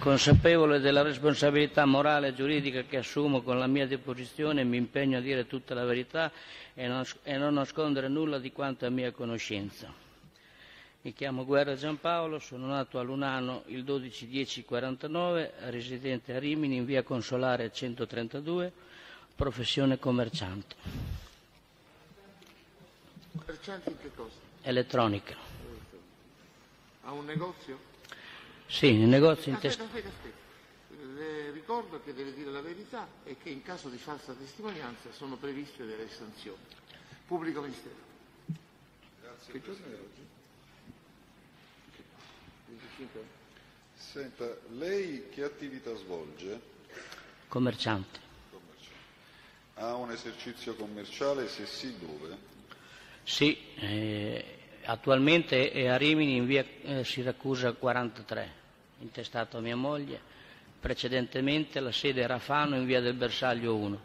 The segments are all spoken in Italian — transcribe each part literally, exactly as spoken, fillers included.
consapevole della responsabilità morale e giuridica che assumo con la mia deposizione, mi impegno a dire tutta la verità e non, e non nascondere nulla di quanto è a mia conoscenza. Mi chiamo Guerra Giampaolo, sono nato a Lunano il dodici dieci quarantanove, residente a Rimini in via Consolare centotrentadue, professione commerciante. Commerciante in che cosa? Elettronica. Ha un negozio? Sì, il negozio in Aspetta, test- aspetta, aspetta. Le ricordo che deve dire la verità e che in caso di falsa testimonianza sono previste delle sanzioni. Pubblico Ministero. Grazie Che giorno è Presidente. oggi? venticinque? Senta, lei che attività svolge? commerciante. Ha un esercizio commerciale? Se sì, dove? Sì, eh, attualmente è a Rimini in via eh, Siracusa quarantatré, intestato a mia moglie. Precedentemente la sede era a Fano in via del Bersaglio uno.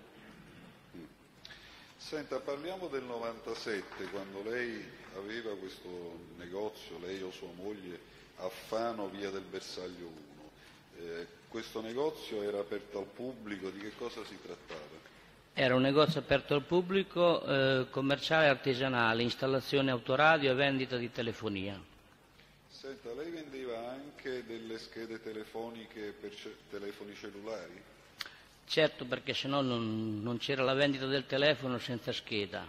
Senta, parliamo del novantasette, quando lei aveva questo negozio, lei o sua moglie, a Fano, via del Bersaglio uno. Eh, questo negozio era aperto al pubblico, di che cosa si trattava? Era un negozio aperto al pubblico, eh, commerciale e artigianale, installazione autoradio e vendita di telefonia. Senta, lei vendeva anche delle schede telefoniche per ce- telefoni cellulari? Certo, perché sennò non, non c'era la vendita del telefono senza scheda.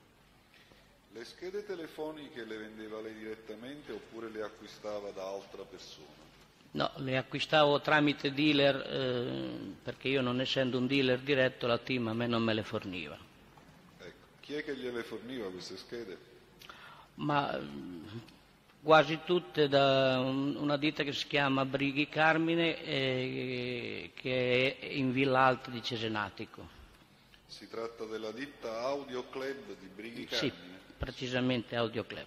Le schede telefoniche le vendeva lei direttamente oppure le acquistava da altra persona? No, le acquistavo tramite dealer, eh, perché io non essendo un dealer diretto la team a me non me le forniva. Ecco, chi è che gliele forniva queste schede? Ma mh, quasi tutte da un- una ditta che si chiama Brighi Carmine, eh, che è in Villa Alta di Cesenatico. Si tratta della ditta Audio Club di Brighi Sì, Carmine? precisamente Audio Club.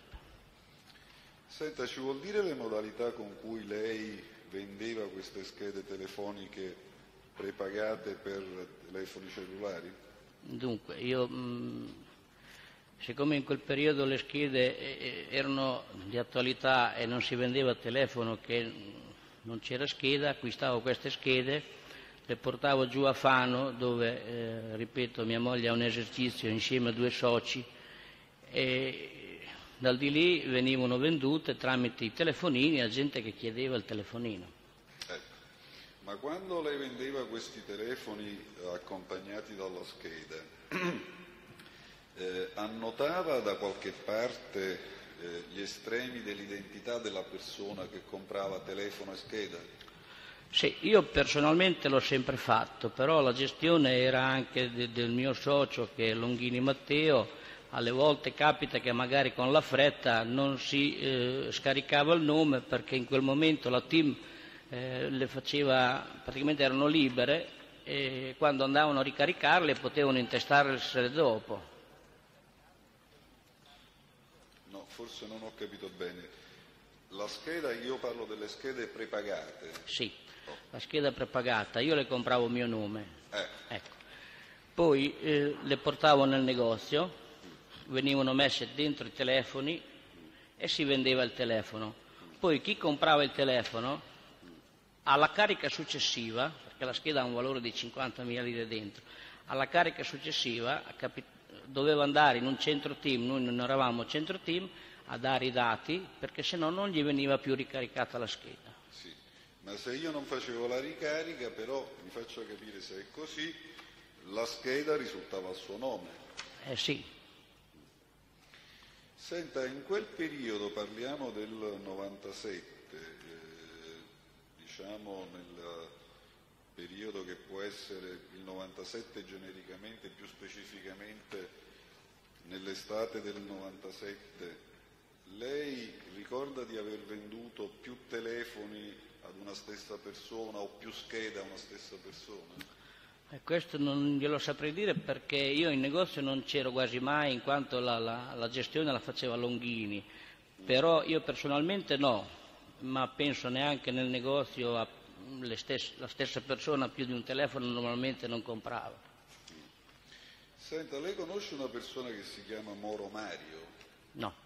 Senta, ci vuol dire le modalità con cui lei vendeva queste schede telefoniche prepagate per telefoni cellulari? Dunque, io, mh, siccome in quel periodo le schede eh, erano di attualità e non si vendeva telefono, che non c'era scheda, acquistavo queste schede, le portavo giù a Fano, dove, eh, ripeto, mia moglie ha un esercizio insieme a due soci, e dal di lì venivano vendute tramite i telefonini a gente che chiedeva il telefonino. Ecco, ma quando lei vendeva questi telefoni eh, accompagnati dalla scheda, eh, annotava da qualche parte eh, gli estremi dell'identità della persona che comprava telefono e scheda? Sì, io personalmente l'ho sempre fatto, però la gestione era anche de- del mio socio, che è Longhini Matteo. Alle volte capita che magari con la fretta non si eh, scaricava il nome, perché in quel momento la team eh, le faceva, praticamente erano libere, e quando andavano a ricaricarle potevano intestarsele dopo. No, forse non ho capito bene. La scheda, io parlo delle schede prepagate. Sì, la scheda prepagata, io le compravo a mio nome. Eh, Ecco. Poi eh, le portavo nel negozio, venivano messe dentro i telefoni e si vendeva il telefono. Poi chi comprava il telefono, alla carica successiva, perché la scheda ha un valore di cinquantamila lire dentro, alla carica successiva capi- doveva andare in un centro team, noi non eravamo centro team, a dare i dati, perché sennò non gli veniva più ricaricata la scheda. sì. Ma se io non facevo la ricarica, però, mi faccio capire se è così, la scheda risultava al suo nome. Eh sì. Senta, in quel periodo, parliamo del novantasette, eh, diciamo nel periodo che può essere il novantasette genericamente, più specificamente nell'estate del novantasette, lei ricorda di aver venduto più telefoni ad una stessa persona o più schede a una stessa persona? E questo non glielo saprei dire, perché io in negozio non c'ero quasi mai, in quanto la, la, la gestione la faceva Longhini, però io personalmente no, ma penso neanche nel negozio a le stesse, la stessa persona più di un telefono normalmente non comprava. Senta, lei conosce una persona che si chiama Moro Mario? No.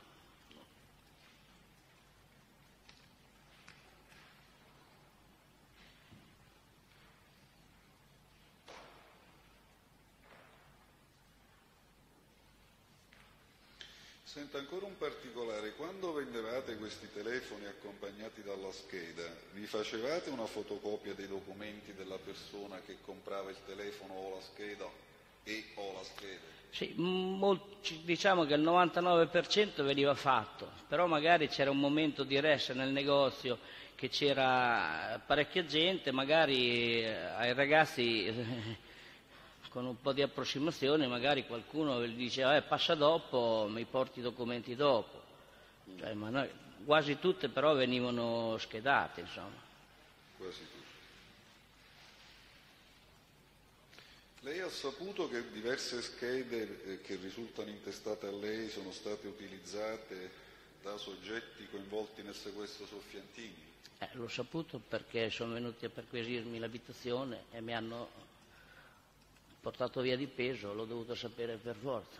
Senta, ancora un particolare, quando vendevate questi telefoni accompagnati dalla scheda, vi facevate una fotocopia dei documenti della persona che comprava il telefono o la scheda e o la scheda? Sì, molti, diciamo che il novantanove per cento veniva fatto, però magari c'era un momento di rush nel negozio, che c'era parecchia gente, magari ai ragazzi con un po' di approssimazione magari qualcuno gli diceva eh, passa dopo, mi porti i documenti dopo, cioè, ma noi, quasi tutte però venivano schedate, insomma. Quasi tutte. Lei ha saputo che diverse schede eh, che risultano intestate a lei sono state utilizzate da soggetti coinvolti nel sequestro Soffiantini? Eh, l'ho saputo perché sono venuti a perquisirmi l'abitazione e mi hanno portato via di peso, l'ho dovuto sapere per forza.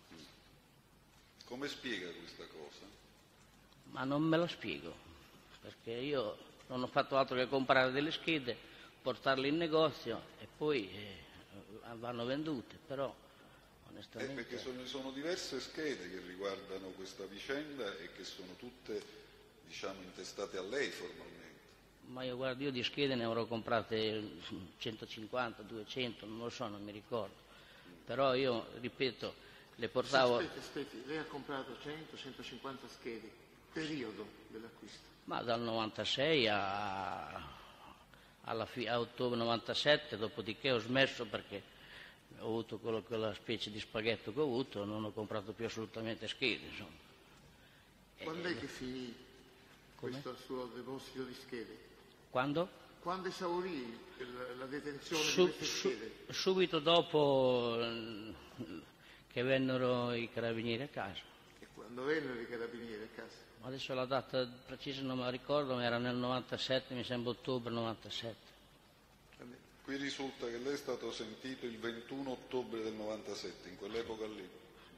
Come spiega questa cosa? Ma non me la spiego, perché io non ho fatto altro che comprare delle schede, portarle in negozio e poi eh, vanno vendute, però onestamente... Eh, perché sono, sono diverse schede che riguardano questa vicenda e che sono tutte, diciamo, intestate a lei formalmente. Ma io guardo, io di schede ne avrò comprate centocinquanta, duecento, non lo so, non mi ricordo. Però io, ripeto, le portavo... Aspetti, aspetti, lei ha comprato cento centocinquanta schede, periodo dell'acquisto? Ma dal novantasei a, alla fi... a ottobre novantasette, dopodiché ho smesso perché ho avuto quello, quella specie di spaghetto che ho avuto, non ho comprato più assolutamente schede, insomma. Quando e... è che finì Come? questo suo deposito di schede? Quando? Quando esaurì il, la detenzione Su, di queste su, schede? subito dopo che vennero i carabinieri a casa. E quando vennero i carabinieri a casa? Adesso la data precisa non me la ricordo, ma era nel novantasette, mi sembra ottobre novantasette. Qui risulta che lei è stato sentito il ventuno ottobre del novantasette, in quell'epoca lì.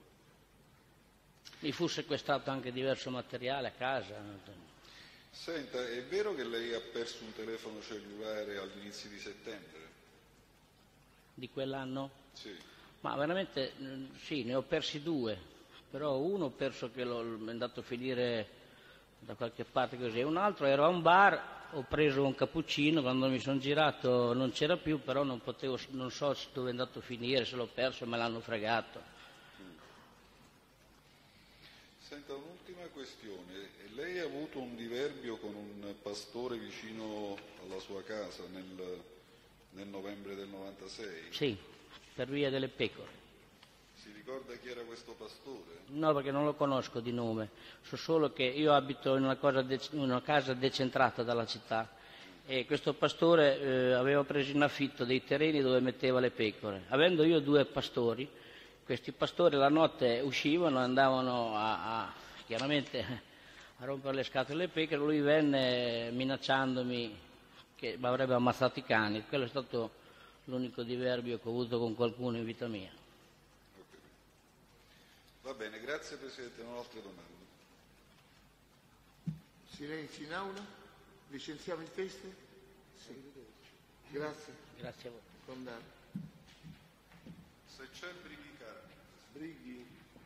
Mi fu sequestrato anche diverso materiale a casa. Senta, è vero che lei ha perso un telefono cellulare agli inizi di settembre? Di quell'anno? Sì. Ma veramente sì, ne ho persi due, però uno ho perso che l'ho è andato a finire da qualche parte così, e un altro ero a un bar, ho preso un cappuccino, quando mi sono girato non c'era più, però non potevo, non so dove è andato a finire, se l'ho perso e me l'hanno fregato. Senta, un'ultima questione. Lei ha avuto un diverbio con un pastore vicino alla sua casa nel, nel novembre del novantasei? Sì, per via delle pecore. Si ricorda chi era questo pastore? No, perché non lo conosco di nome, so solo che io abito in una, cosa de- in una casa decentrata dalla città e questo pastore eh, aveva preso in affitto dei terreni dove metteva le pecore. Avendo io due pastori, questi pastori la notte uscivano e andavano a, a, chiaramente a rompere le scatole alle pecore, lui venne minacciandomi che mi avrebbe ammazzato i cani. Quello è stato l'unico diverbio che ho avuto con qualcuno in vita mia. Va bene, grazie Presidente, non ho altre domande. Silenzio in aula? Licenziamo il testo? Sì. Grazie. Grazie a voi. Condanna. Se c'è Brighi Carpi. Brighi.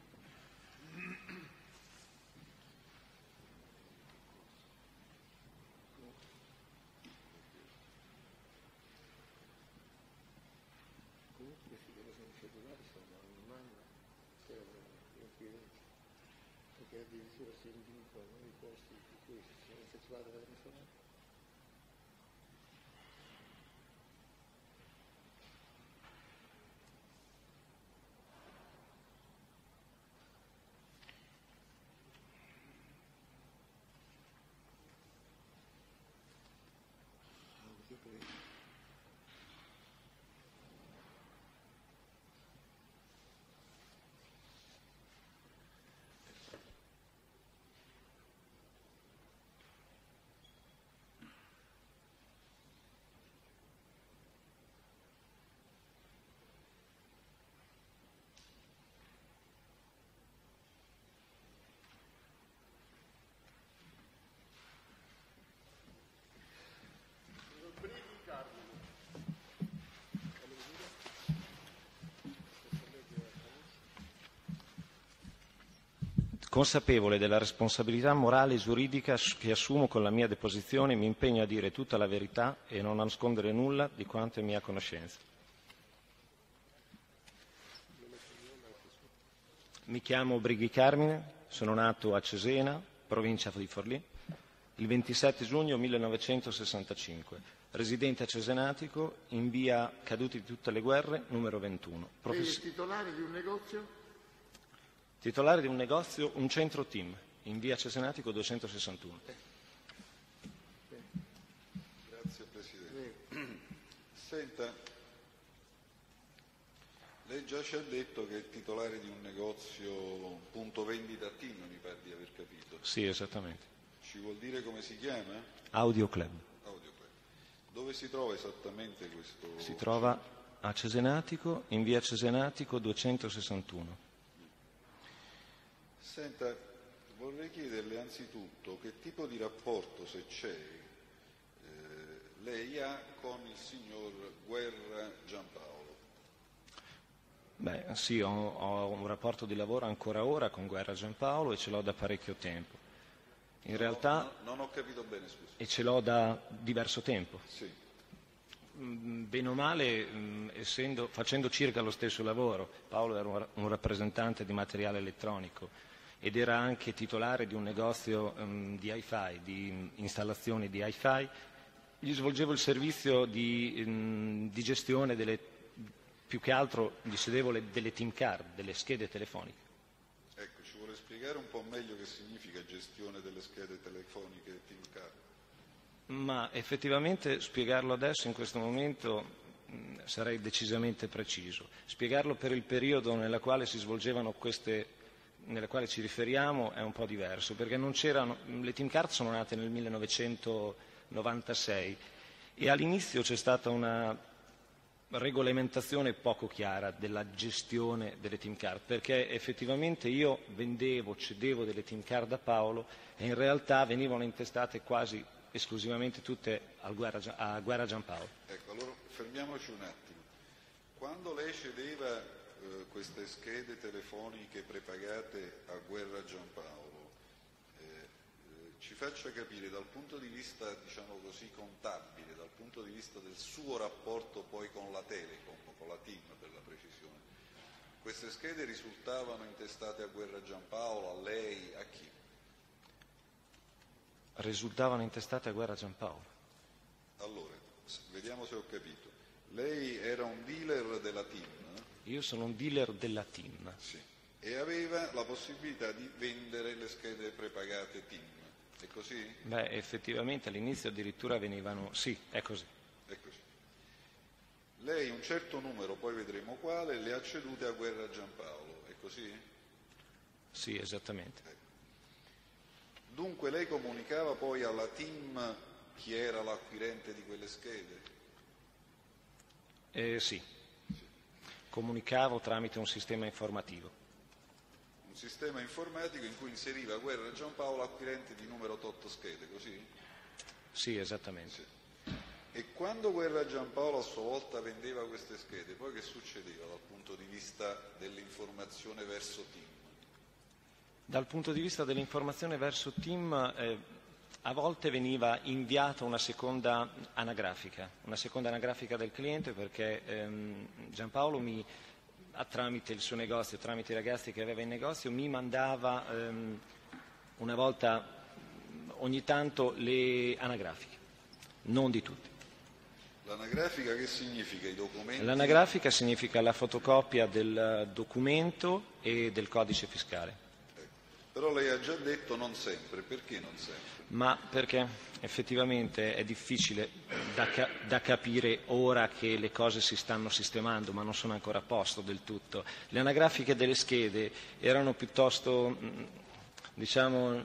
Comunque questi telefoni cellulari sono in mano per i clienti, perché addirittura si individuano i posti in cui si sono effettuate le telefonate. Consapevole della responsabilità morale e giuridica che assumo con la mia deposizione, mi impegno a dire tutta la verità e non a nascondere nulla di quanto è mia conoscenza. Mi chiamo Brighi Carmine, sono nato a Cesena, provincia di Forlì, il ventisette giugno millenovecentosessantacinque, residente a Cesenatico, in via Caduti di tutte le guerre, numero ventuno. Profes- Lei è titolare di un negozio? Titolare di un negozio, un centro team, in via Cesenatico duecentosessantuno. Grazie Presidente. Senta, lei già ci ha detto che è titolare di un negozio, punto vendita team, mi pare di aver capito. Sì, esattamente. Ci vuol dire come si chiama? Audio Club. Audio Club. Dove si trova esattamente questo? Si trova a Cesenatico, in via Cesenatico duecentosessantuno. Senta, vorrei chiederle anzitutto che tipo di rapporto, se c'è, eh, lei ha con il signor Guerra Giampaolo. Beh, sì, ho, ho un rapporto di lavoro ancora ora con Guerra Giampaolo e ce l'ho da parecchio tempo. In no, realtà... No, non ho capito bene, scusa. E ce l'ho da diverso tempo. Sì. Bene o male, mh, essendo, facendo circa lo stesso lavoro. Paolo era un, un rappresentante di materiale elettronico ed era anche titolare di un negozio um, di hi-fi, di um, installazioni di hi-fi. Gli svolgevo il servizio di, um, di gestione delle, più che altro gli cedevo le, delle team card, delle schede telefoniche. Ecco, ci vuole spiegare un po' meglio che significa gestione delle schede telefoniche e team card? Ma effettivamente spiegarlo adesso, in questo momento, mh, sarei decisamente preciso. Spiegarlo per il periodo nella quale si svolgevano queste, nella quale ci riferiamo, è un po' diverso, perché non c'erano, le team card sono nate nel millenovecentonovantasei e all'inizio c'è stata una regolamentazione poco chiara della gestione delle team card, perché effettivamente io vendevo, cedevo delle team card a Paolo e in realtà venivano intestate quasi esclusivamente tutte a Guerra, a Guerra Giampaolo. Ecco, allora fermiamoci un attimo. Quando lei cedeva eh, queste schede telefoniche prepagate a Guerra Giampaolo, eh, eh, ci faccia capire dal punto di vista, diciamo così, contabile, dal punto di vista del suo rapporto poi con la Telecom, con la team per la precisione, queste schede risultavano intestate a Guerra Giampaolo, a lei, a chi? Risultavano intestate a Guerra Giampaolo. Allora, vediamo se ho capito. Lei era un dealer della team? Io sono un dealer della team. Sì. E aveva la possibilità di vendere le schede prepagate team, è così? Beh, effettivamente all'inizio addirittura venivano... Sì, è così. È così. Lei un certo numero, poi vedremo quale, le ha cedute a Guerra Giampaolo, è così? Sì, esattamente. Ecco. Dunque lei comunicava poi alla team chi era l'acquirente di quelle schede? Eh, sì. sì, comunicavo tramite un sistema informativo. Un sistema informatico in cui inseriva Guerra Giampaolo acquirente di numero tot schede, così? Sì, esattamente. Sì. E quando Guerra Giampaolo a sua volta vendeva queste schede, poi che succedeva dal punto di vista dell'informazione verso team? Dal punto di vista dell'informazione verso team, eh, a volte veniva inviata una seconda anagrafica, una seconda anagrafica del cliente perché ehm, Giampaolo mi, tramite il suo negozio, tramite i ragazzi che aveva in negozio, mi mandava ehm, una volta ogni tanto le anagrafiche, non di tutte. L'anagrafica che significa? I documenti? L'anagrafica significa la fotocopia del documento e del codice fiscale. Però lei ha già detto non sempre, perché non sempre? Ma perché effettivamente è difficile da, ca- da capire ora che le cose si stanno sistemando, ma non sono ancora a posto del tutto. Le anagrafiche delle schede erano piuttosto, diciamo,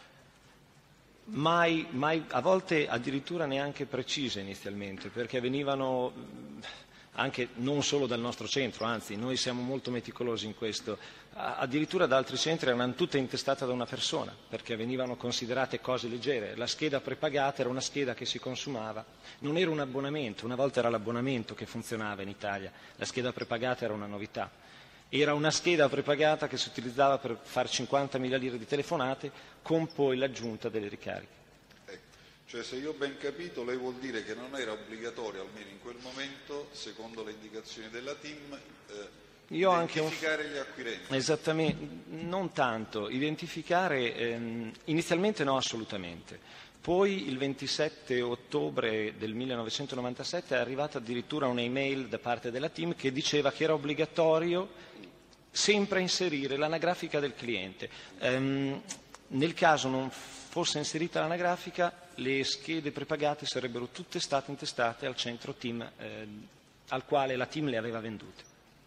mai, mai, a volte addirittura neanche precise inizialmente, perché venivano anche non solo dal nostro centro, anzi noi siamo molto meticolosi in questo, addirittura da altri centri erano tutte intestate da una persona perché venivano considerate cose leggere. La scheda prepagata era una scheda che si consumava, non era un abbonamento, una volta era l'abbonamento che funzionava in Italia, la scheda prepagata era una novità Era una scheda prepagata che si utilizzava per fare cinquantamila lire di telefonate con poi l'aggiunta delle ricariche. Ecco. Cioè, se io ho ben capito, lei vuol dire che non era obbligatorio, almeno in quel momento, secondo le indicazioni della T I M, eh, Io identificare anche un... gli acquirenti. Esattamente, non tanto. Identificare, ehm, inizialmente no, assolutamente. Poi il ventisette ottobre del millenovecentonovantasette è arrivata addirittura un'email da parte della T I M che diceva che era obbligatorio sempre inserire l'anagrafica del cliente. Ehm, nel caso non fosse inserita l'anagrafica, le schede prepagate sarebbero tutte state intestate al centro T I M eh, al quale la T I M le aveva vendute.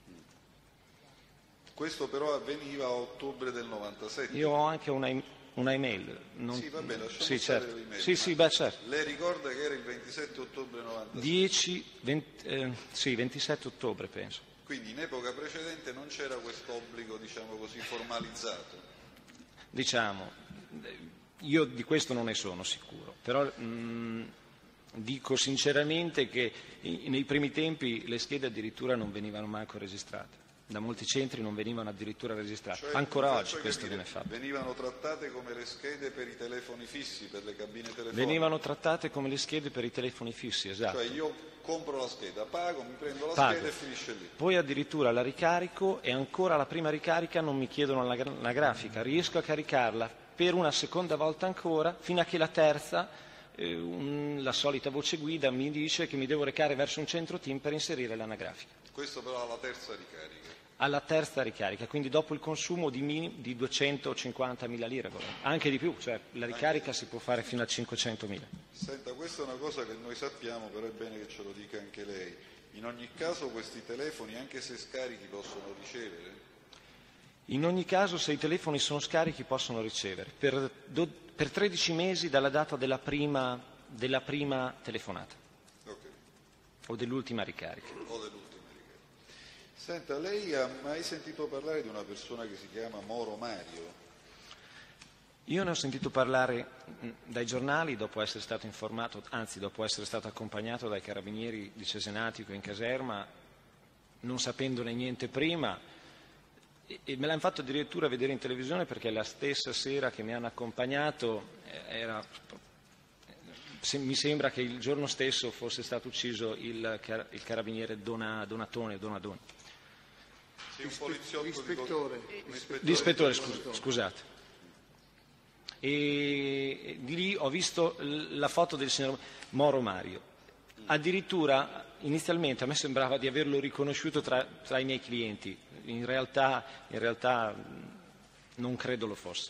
Questo però avveniva a ottobre del novantasette. Io ho anche una, una email. Non... Sì, va bene, lasciamo sì, stare certo. l'email. Sì, sì, beh, certo. Lei ricorda che era il ventisette ottobre novantasette? dieci, venti, eh, sì, ventisette ottobre penso. Quindi in epoca precedente non c'era questo obbligo, diciamo così, formalizzato. Diciamo, io di questo non ne sono sicuro, però mh, dico sinceramente che nei primi tempi le schede addirittura non venivano manco registrate. Da molti centri non venivano addirittura registrate. Cioè, Ancora mi oggi faccia questo capire, viene fatto. Venivano trattate come le schede per i telefoni fissi, per le cabine telefoniche? Venivano trattate come le schede per i telefoni fissi, esatto. Cioè io compro la scheda, pago, mi prendo la Pago. scheda e finisce lì. Poi addirittura la ricarico e ancora la prima ricarica non mi chiedono la, la grafica, riesco a caricarla per una seconda volta ancora fino a che la terza, eh, un, la solita voce guida mi dice che mi devo recare verso un centro T I M per inserire l'anagrafica. Questo però alla terza ricarica. Alla terza ricarica, quindi dopo il consumo di, minim, di duecentocinquantamila lire, anche di più, cioè la ricarica si può fare fino a cinquecentomila. Senta, questa è una cosa che noi sappiamo, però è bene che ce lo dica anche lei. In ogni caso questi telefoni, anche se scarichi, possono ricevere? In ogni caso, se i telefoni sono scarichi, possono ricevere per, do, per tredici mesi dalla data della prima, della prima telefonata. Okay. O dell'ultima ricarica. O dell'ultima. Senta, lei ha mai sentito parlare di una persona che si chiama Moro Mario? Io ne ho sentito parlare dai giornali dopo essere stato informato, anzi dopo essere stato accompagnato dai carabinieri di Cesenatico in caserma, non sapendone niente prima, e, e me l'hanno fatto addirittura vedere in televisione perché la stessa sera che mi hanno accompagnato era, se, mi sembra che il giorno stesso fosse stato ucciso il, il carabiniere Dona, Donatone, Donadoni. Sì, un poliziotto l'ispettore. Di... un ispettore, L'ispettore, scus- scusate. E di lì ho visto la foto del signor Moro Mario. Addirittura inizialmente a me sembrava di averlo riconosciuto tra, tra i miei clienti, in realtà, in realtà non credo lo fosse.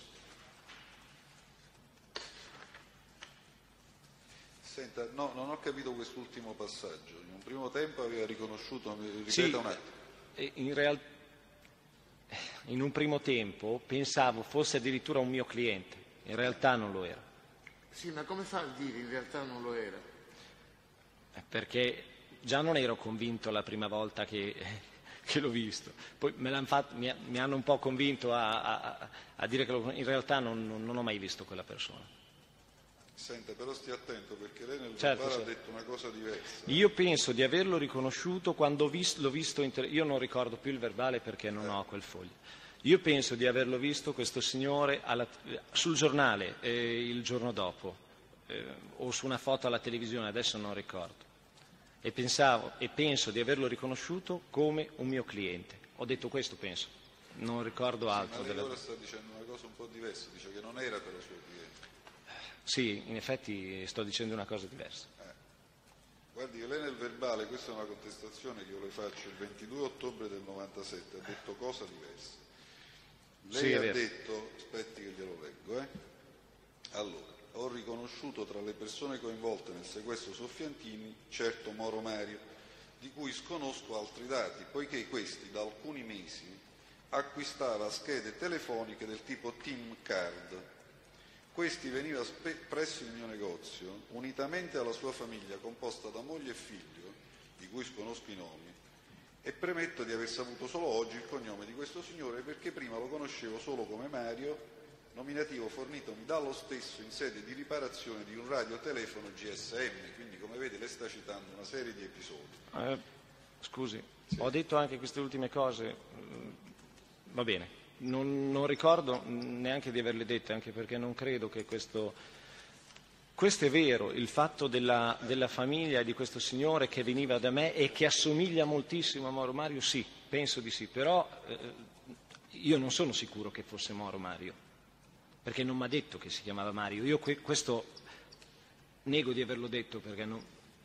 Senta, no, non ho capito quest'ultimo passaggio. In un primo tempo aveva riconosciuto, ripeta Sì, un attimo. In realtà, in un primo tempo pensavo fosse addirittura un mio cliente, in realtà non lo era. Sì, ma come fa a dire in realtà non lo era? Perché già non ero convinto la prima volta che, che l'ho visto, poi me l'han fatto, mi, mi hanno un po' convinto a, a, a dire che lo, in realtà non, non, non ho mai visto quella persona. Senta, però stia attento perché lei nel Certo, verbale certo. ha detto una cosa diversa. Io penso di averlo riconosciuto quando ho visto, l'ho visto, in tele- io non ricordo più il verbale perché non ho quel foglio. Io penso di averlo visto questo signore alla, sul giornale eh, il giorno dopo eh, o su una foto alla televisione, adesso non ricordo. E, pensavo, e penso di averlo riconosciuto come un mio cliente. Ho detto questo, penso. Non ricordo altro. Sì, ma lei della... ora sta dicendo una cosa un po' diversa, dice che non era però suo cliente. Sì, in effetti sto dicendo una cosa diversa. Eh. Guardi che lei nel verbale, questa è una contestazione che io le faccio, il ventidue ottobre del novantasette ha detto cosa diversa. Lei Sì, è ha vero. detto, aspetti che glielo leggo, eh? Allora, ho riconosciuto tra le persone coinvolte nel sequestro Soffiantini certo Moro Mario, di cui sconosco altri dati, poiché questi da alcuni mesi acquistava schede telefoniche del tipo T I M Card. Questi veniva spe- presso il mio negozio, unitamente alla sua famiglia composta da moglie e figlio, di cui sconosco i nomi, e premetto di aver saputo solo oggi il cognome di questo signore perché prima lo conoscevo solo come Mario, nominativo fornitomi dallo stesso in sede di riparazione di un radiotelefono G S M, quindi come vede lei sta citando una serie di episodi. Eh, scusi, sì. Ho detto anche queste ultime cose, va bene, non, non ricordo neanche di averle dette, anche perché non credo che questo... Questo è vero, il fatto della, della famiglia di questo signore che veniva da me e che assomiglia moltissimo a Mauro Mario, sì, penso di sì, però eh, io non sono sicuro che fosse Mauro Mario, perché non mi ha detto che si chiamava Mario. Io que- questo nego di averlo detto perché non...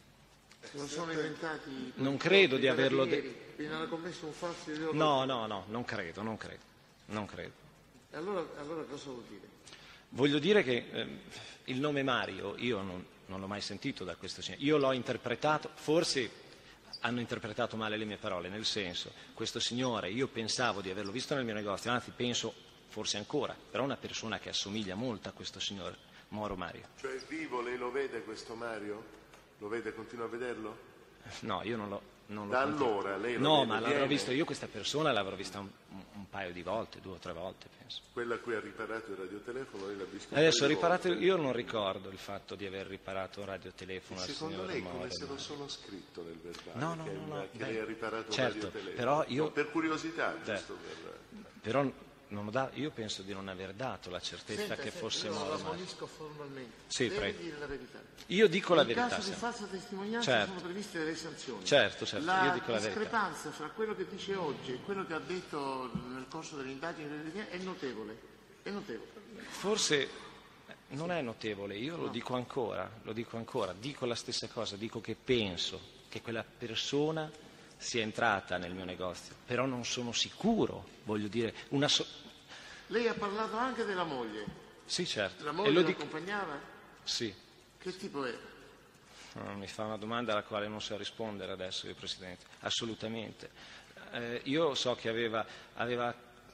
Se non sono inventati... Non credo di averlo detto. Quindi hanno commesso un falso ideologico. No, no, no, non credo, non credo, non credo. E allora, allora cosa vuol dire? Voglio dire che eh, il nome Mario io non, non l'ho mai sentito da questo signore. Io l'ho interpretato, forse hanno interpretato male le mie parole, nel senso, questo signore io pensavo di averlo visto nel mio negozio, anzi penso forse ancora, però è una persona che assomiglia molto a questo signore Mauro Mario. Cioè è vivo, lei lo vede questo Mario? Lo vede, continua a vederlo? No, io non l'ho... Non lo da allora lei lo No, vede, ma l'avrò viene? visto io questa persona, l'avrò vista un, un paio di volte, due o tre volte, penso. Quella a cui ha riparato il radiotelefono, lei l'ha visto? Adesso un riparato, volte. io non ricordo il fatto di aver riparato un radiotelefono E al secondo signor lei Mauro come se lo Mario. sono scritto nel verbale? No, no, che, no, no, che beh, lei ha riparato certo, un radiotelefono? però io- No, per curiosità, Beh, giusto per... Però non ho da- io penso di non aver dato la certezza Senta, che senta, fosse io Mauro la Mario. ammonisco formalmente. Sì, Deve prego. dire la verità. Io dico la In verità. caso di sempre. falsa testimonianza Certo. sono previste delle sanzioni. Certo, certo, La io dico la verità. discrepanza fra quello che dice oggi e quello che ha detto nel corso delle indagini è notevole. È notevole. Forse non è notevole, io lo dico ancora, lo dico ancora, dico la stessa cosa, dico che penso che quella persona sia entrata nel mio negozio, però non sono sicuro, voglio dire, una so- Lei ha parlato anche della moglie. Sì, certo. La E moglie lo lo dico... accompagnava? Sì. Che tipo è? No, mi fa una domanda alla quale non so rispondere adesso, io Presidente, assolutamente. Eh, io so che aveva, aveva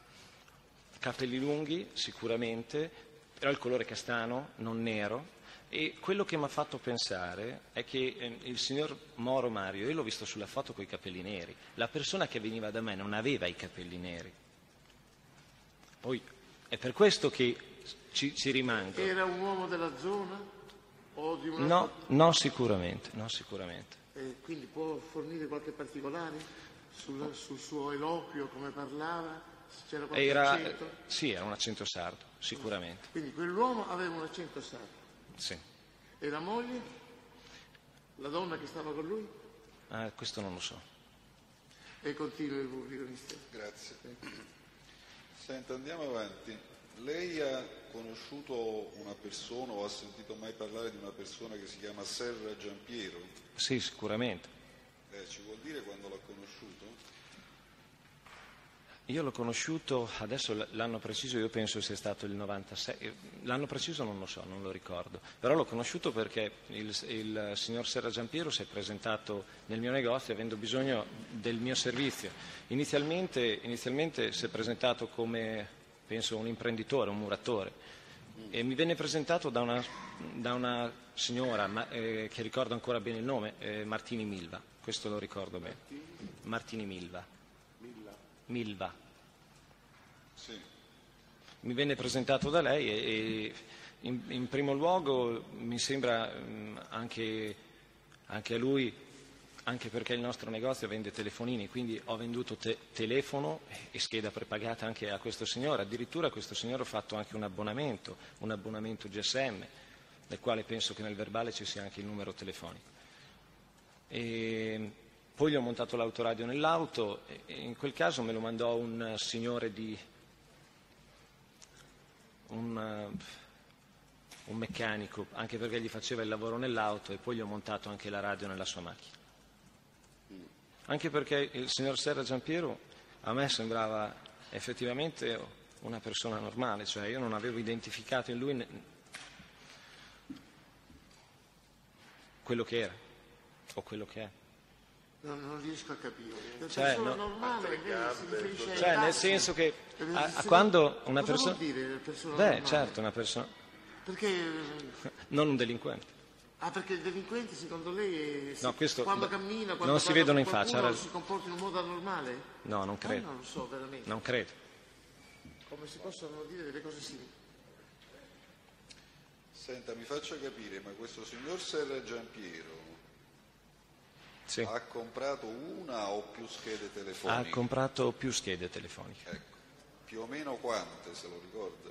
capelli lunghi, sicuramente, però il colore castano, non nero, e quello che mi ha fatto pensare è che eh, il signor Mauro Mario, io l'ho visto sulla foto con i capelli neri, la persona che veniva da me non aveva i capelli neri. Poi è per questo che ci, ci rimango. Era un uomo della zona? O di una... No, no sicuramente, no sicuramente. Eh, quindi può fornire qualche particolare sul, sul suo eloquio, come parlava? Se c'era qualche Era, accento? sì, era un accento sardo, sicuramente. Quindi quell'uomo aveva un accento sardo. Sì. E la moglie? La donna che stava con lui? Ah, questo non lo so. E continua il pubblico ministero. Grazie. Senta, andiamo avanti. Lei ha conosciuto una persona o ha sentito mai parlare di una persona che si chiama Serra Giampiero? Sì, sicuramente. Eh, ci vuol dire quando l'ha conosciuto? Io l'ho conosciuto, adesso l'anno preciso io penso sia stato il novantasei, l'anno preciso non lo so, non lo ricordo, però l'ho conosciuto perché il, il signor Serra Giampiero si è presentato nel mio negozio avendo bisogno del mio servizio. Inizialmente, inizialmente si è presentato come, penso, un imprenditore, un muratore, e mi venne presentato da una, da una signora ma, eh, che ricordo ancora bene il nome, eh, Martini Milva, questo lo ricordo bene, Martini Milva. Milva. Sì. Mi venne presentato da lei e, e in, in primo luogo mi sembra mh, anche, anche a lui, anche perché il nostro negozio vende telefonini, quindi ho venduto te- telefono e scheda prepagata anche a questo signore, addirittura a questo signore ho fatto anche un abbonamento, un abbonamento G S M, del quale penso che nel verbale ci sia anche il numero telefonico. E, Poi gli ho montato l'autoradio nell'auto e in quel caso me lo mandò un signore di un, un meccanico, anche perché gli faceva il lavoro nell'auto, e poi gli ho montato anche la radio nella sua macchina. Anche perché il signor Serra Giampiero a me sembrava effettivamente una persona normale, cioè io non avevo identificato in lui ne... quello che era o quello che è. Non, non riesco a capire. Per Cioè, persona no. normale lei si riferisce ai Cioè, nel tassi. senso che Eh, a, a se- quando una cosa persona... vuol dire persona Beh, normale? certo, una persona... Perché, non un delinquente. ah, perché il delinquente secondo lei è- No, questo- quando beh, cammina, quando non si parla vedono con in faccia, qualcuno, ha si comporta in un modo anormale? No, non Ah, credo. non lo so veramente. Non credo. Come si possono dire delle cose simili? Senta, mi faccia capire, ma questo signor Serra Giampiero Sì. Ha comprato una o più schede telefoniche? Ha comprato più schede telefoniche. Ecco. Più o meno quante, se lo ricorda?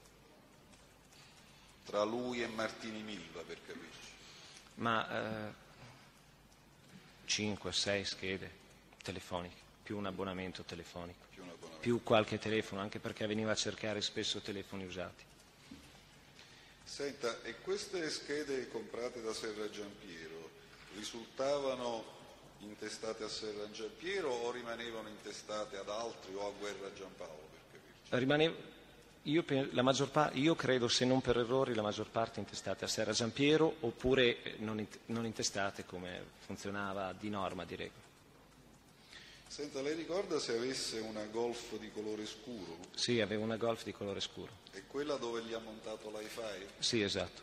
Tra lui e Martini Milva, per capirci. Ma eh, cinque sei schede telefoniche, più un abbonamento telefonico, Più un abbonamento. più qualche telefono, anche perché veniva a cercare spesso telefoni usati. Senta, e queste schede comprate da Serra Giampiero risultavano intestate a Serra Giampiero o rimanevano intestate ad altri o a Guerra Giampaolo, per capirci? Rimaneva, io, pe- la maggior pa- io credo, se non per errori, la maggior parte intestate a Serra Giampiero, oppure eh, non, int- non intestate come funzionava di norma, di regola. Senta, lei ricorda se avesse una Golf di colore scuro? Sì, avevo una Golf di colore scuro. È quella dove gli ha montato l'iFi? Sì, esatto.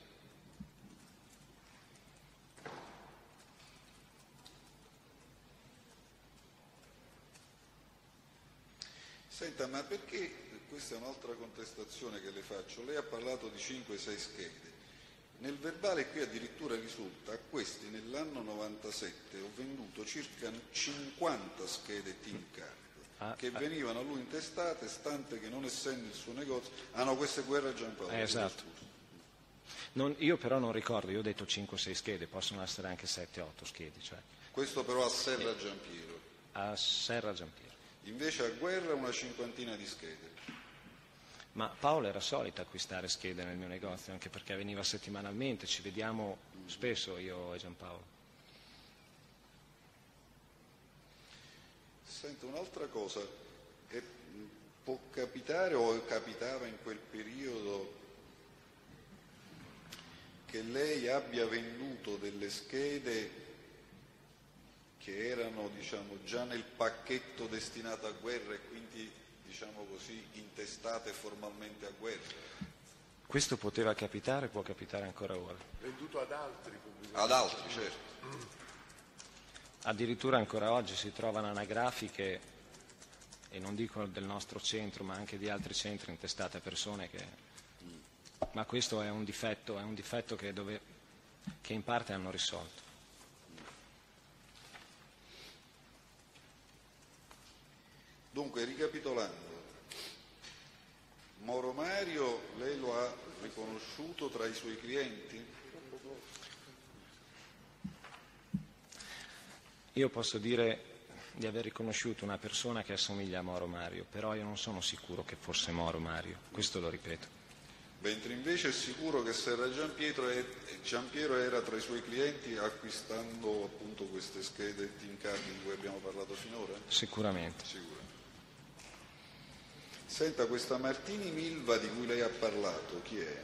Senta, ma perché, questa è un'altra contestazione che le faccio, lei ha parlato di cinque sei schede, nel verbale qui addirittura risulta, a questi nell'anno novantasette ho venduto circa cinquanta schede Team Card, Ah, che ah. venivano a lui intestate, stante che non essendo il suo negozio, ah no, questa è Guerra Giampaolo. Eh, esatto. scusi. Non- io però non ricordo, io ho detto cinque sei schede, possono essere anche sette otto schede, cioè Questo però a Serra Giampiero, a Serra Giampiero. invece a Guerra una cinquantina di schede. Ma Paolo era solito acquistare schede nel mio negozio, anche perché veniva settimanalmente, ci vediamo spesso io e Giampaolo. Senta, un'altra cosa, è, può capitare o capitava in quel periodo che lei abbia venduto delle schede che erano, diciamo, già nel pacchetto destinato a guerra e quindi, diciamo così, intestate formalmente a guerra? Questo poteva capitare, può capitare ancora ora. Venduto ad altri pubblicamente. Ad altri, certo. Addirittura ancora oggi si trovano anagrafiche, e non dico del nostro centro, ma anche di altri centri intestate a persone che... Ma questo è un difetto, è un difetto che, dove... che in parte hanno risolto. Dunque, ricapitolando, Moro Mario lei lo ha riconosciuto tra i suoi clienti? Io posso dire di aver riconosciuto una persona che assomiglia a Moro Mario, però io non sono sicuro che fosse Moro Mario, questo lo ripeto. Mentre invece è sicuro che Serra Giampiero, è, Giampiero era tra i suoi clienti acquistando appunto queste schede Team Card di cui abbiamo parlato finora? Sicuramente. Sicuramente. Senta, questa Martini Milva di cui lei ha parlato, chi è?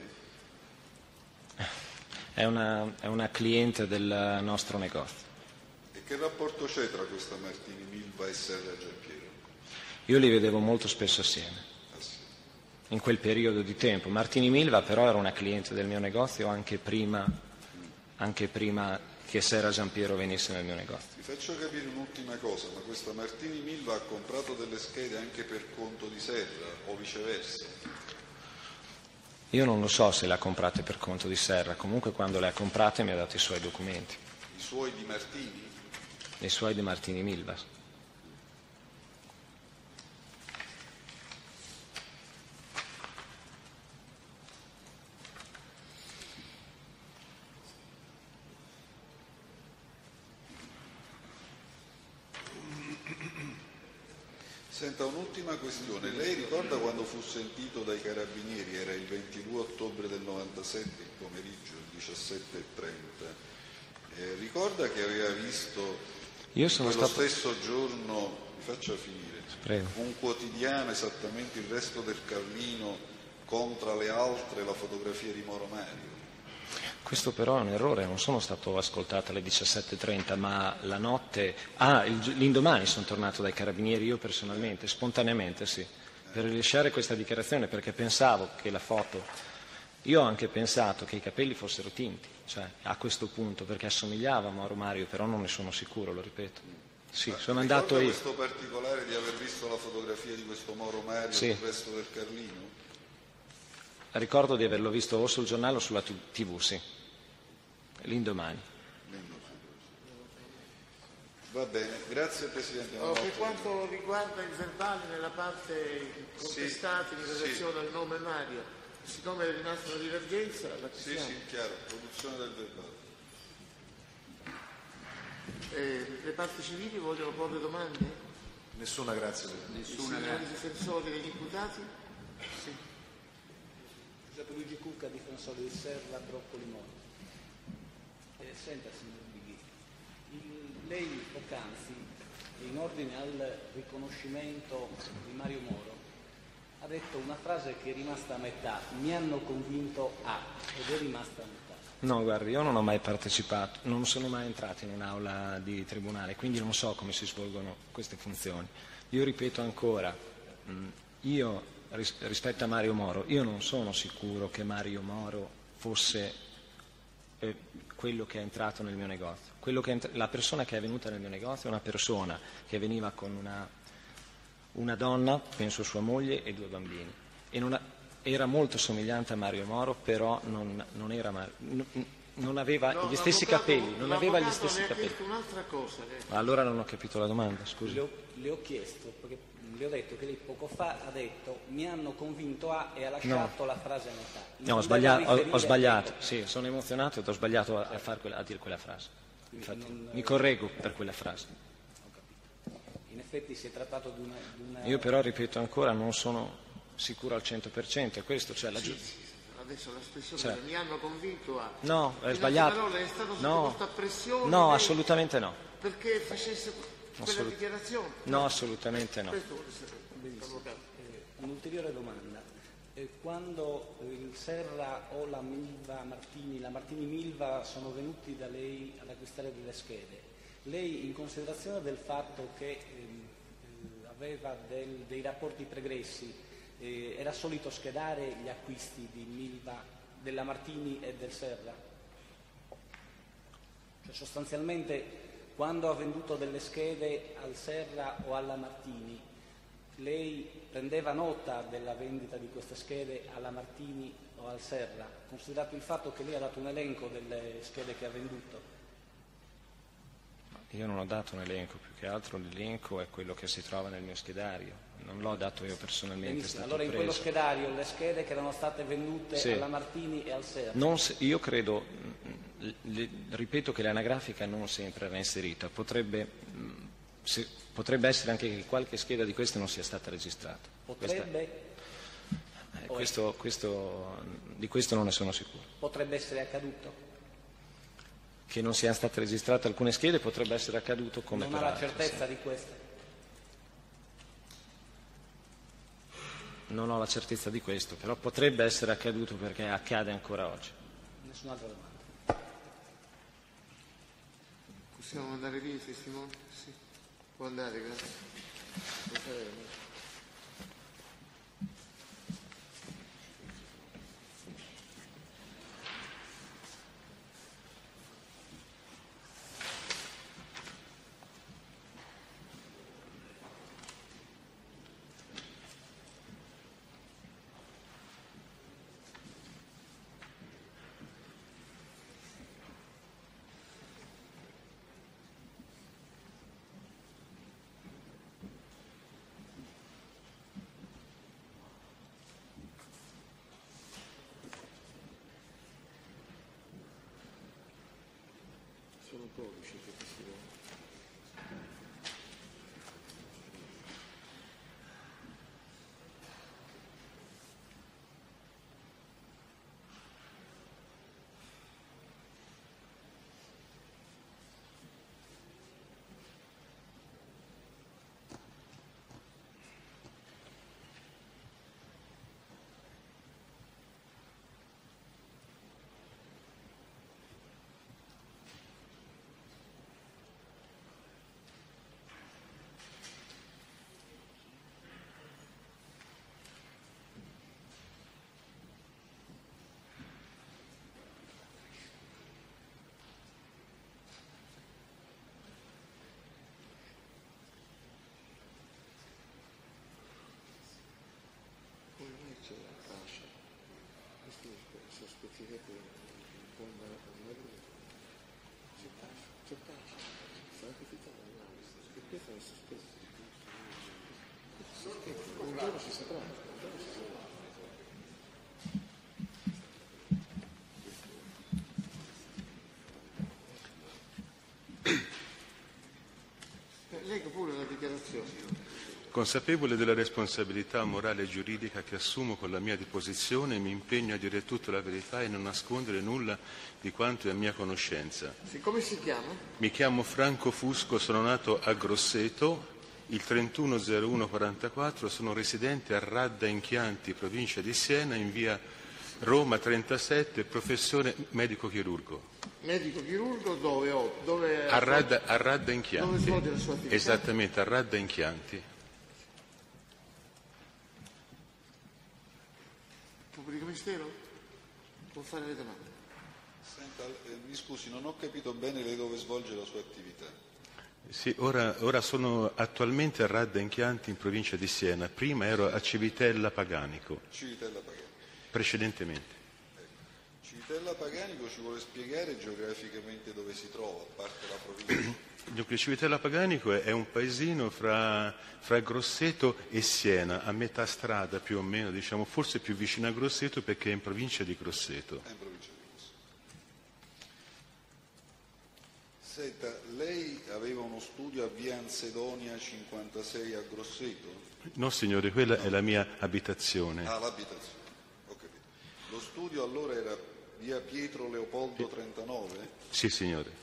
È una, è una cliente del nostro negozio. E che rapporto c'è tra questa Martini Milva e Serra Giampiero? Io li vedevo molto spesso assieme, Ah, sì. in quel periodo di tempo. Martini Milva però era una cliente del mio negozio anche prima, anche prima che Serra Giampiero venisse nel mio negozio. Vi faccio capire un'ultima cosa, ma questa Martini Milva ha comprato delle schede anche per conto di Serra o viceversa? Io non lo so se le ha comprate per conto di Serra, comunque quando le ha comprate mi ha dato i suoi documenti, I suoi di Martini? i suoi di Martini Milva. Senta, un'ultima questione. Lei ricorda quando fu sentito dai carabinieri? Era il ventidue ottobre del novantasette, il pomeriggio, il diciassette e trenta. Eh, ricorda che aveva visto Io sono quello stato... stesso giorno, mi faccia finire, Prego. un quotidiano, esattamente il Resto del Carlino, contro le altre la fotografia di Moro Mario? Questo però è un errore, non sono stato ascoltato alle diciassette e trenta, ma la notte... Ah, il- l'indomani sono tornato dai carabinieri, io personalmente, spontaneamente sì, per rilasciare questa dichiarazione, perché pensavo che la foto... Io ho anche pensato che i capelli fossero tinti, cioè a questo punto, perché assomigliava a Mauro Mario, però non ne sono sicuro, lo ripeto. Sì, Ma sono ricorda andato io. questo particolare di aver visto la fotografia di questo Moro Mario Sì. sul Resto del Carlino? Ricordo di averlo visto o sul giornale o sulla tivù, sì, l'indomani. Va bene, grazie Presidente. Oh, per quanto riguarda i verbali nella parte contestati in relazione sì. al nome Mario, siccome è rimasta una divergenza, la Sì, sì, chiaro, produzione del verbale. Eh, le parti civili vogliono porre domande? Nessuna, grazie. Nessuna, I signori difensori degli imputati? Sì. Giuseppe Luigi Cucca, difensore di Serra, Broccoli Moro. Eh, senta, signor Bighi, il, lei poc'anzi, in ordine al riconoscimento di Mario Moro, ha detto una frase che è rimasta a metà: mi hanno convinto a, ed è rimasta a metà. No, guardi, io non ho mai partecipato, non sono mai entrato in un'aula di tribunale, quindi non so come si svolgono queste funzioni. Io ripeto ancora, io rispetto a Mario Moro, io non sono sicuro che Mario Moro fosse eh, quello che è entrato nel mio negozio. Quello che entra- la persona che è venuta nel mio negozio è una persona che veniva con una, una donna, penso sua moglie, e due bambini. E non ha, era molto somigliante a Mario Moro, però non, non era Mario, non, non aveva No, gli stessi capelli, non aveva gli stessi le ha capelli. chiesto un'altra cosa. Le... Allora non ho capito la domanda, scusi. Le ho, le ho chiesto, perché le ho detto che lei poco fa ha detto mi hanno convinto a e ha lasciato No. la frase a metà. No, ho Non sbagliato, doveva ho, ho riferire sbagliato, a- sì, sono emozionato ed ho sbagliato a, a, far quella, a dire quella frase. Infatti, non- mi correggo per quella frase. Ho capito. In effetti si è trattato di una... Di una... Io però, ripeto ancora, non sono sicuro al cento per cento, è questo, cioè la Sì, giustizia. sì, adesso l'espressione Certo. mi hanno convinto a... No, è In sbagliato. altre parole, è stato No, sottoposto a pressione no, lei assolutamente no. perché facesse quella Assolut- dichiarazione. No, assolutamente no. Questo vuole sapere. Benissimo. Eh, un'ulteriore domanda. Eh, quando eh, il Serra o la Milva Martini, la Martini Milva sono venuti da lei ad acquistare delle schede, lei, in considerazione del fatto che ehm, eh, aveva del- dei rapporti pregressi, eh, era solito schedare gli acquisti di Milva, della Martini e del Serra? Cioè, sostanzialmente, quando ha venduto delle schede al Serra o alla Martini, lei prendeva nota della vendita di queste schede alla Martini o al Serra, considerato il fatto che lei ha dato un elenco delle schede che ha venduto? Io non ho dato un elenco, più che altro l'elenco è quello che si trova nel mio schedario, non l'ho dato io personalmente, è Benissimo. stato Allora in quello preso. schedario le schede che erano state vendute Sì. alla Martini e al Serra? Non se- io credo, mh, le- ripeto che l'anagrafica non sempre era inserita, potrebbe, mh, se- potrebbe essere anche che qualche scheda di queste non sia stata registrata. Potrebbe, Questa- eh, questo- questo- di questo non ne sono sicuro. potrebbe essere accaduto? Che non siano state registrate alcune schede potrebbe essere accaduto come Non per ha la altre, certezza sì. di questo? Non ho la certezza di questo, però potrebbe essere accaduto perché accade ancora oggi. Nessun'altra domanda. Possiamo mandare via i testimoni? Sì. Può andare, grazie. Può fare- Sono pochi i testimoni. Come mai c'è la fascia? Questo sospettirebbe un po' una... C'è fascia, c'è fascia. Sta capitando. Questo è sospeso. Un giorno si saprà. Un giorno si saprà. Leggo pure la dichiarazione. Consapevole della responsabilità morale e giuridica che assumo con la mia deposizione, mi impegno a dire tutta la verità e non nascondere nulla di quanto è a mia conoscenza. Sì, come si chiama? Mi chiamo Franco Fusco, sono nato a Grosseto il trentuno zero uno quarantaquattro, sono residente a Radda in Chianti, provincia di Siena, in via Roma trentasette, professione medico-chirurgo. Medico chirurgo dove? Ho, dove A Radda, a Radda in Chianti. Dove svolge la sua attività? Esattamente, a Radda in Chianti. Pubblico ministero? Può fare le domande. Senta, eh, mi scusi, non ho capito bene lei dove svolge la sua attività. Sì, ora, ora sono attualmente a Radda in Chianti, in provincia di Siena. Prima ero a Civitella Paganico. Civitella Paganico. Precedentemente. Ecco. Civitella Paganico ci vuole spiegare geograficamente dove si trova, a parte la provincia? Dunque, Civitella Paganico è, è un paesino fra, fra Grosseto e Siena, a metà strada più o meno, diciamo, forse più vicino a Grosseto perché è in provincia di Grosseto. È in provincia di Grosseto. Senta, lei aveva uno studio a via Ansedonia cinquantasei a Grosseto? No, signore, quella no. È la mia abitazione. Ah, l'abitazione, ho capito. Lo studio allora era via Pietro Leopoldo trentanove? Sì, signore.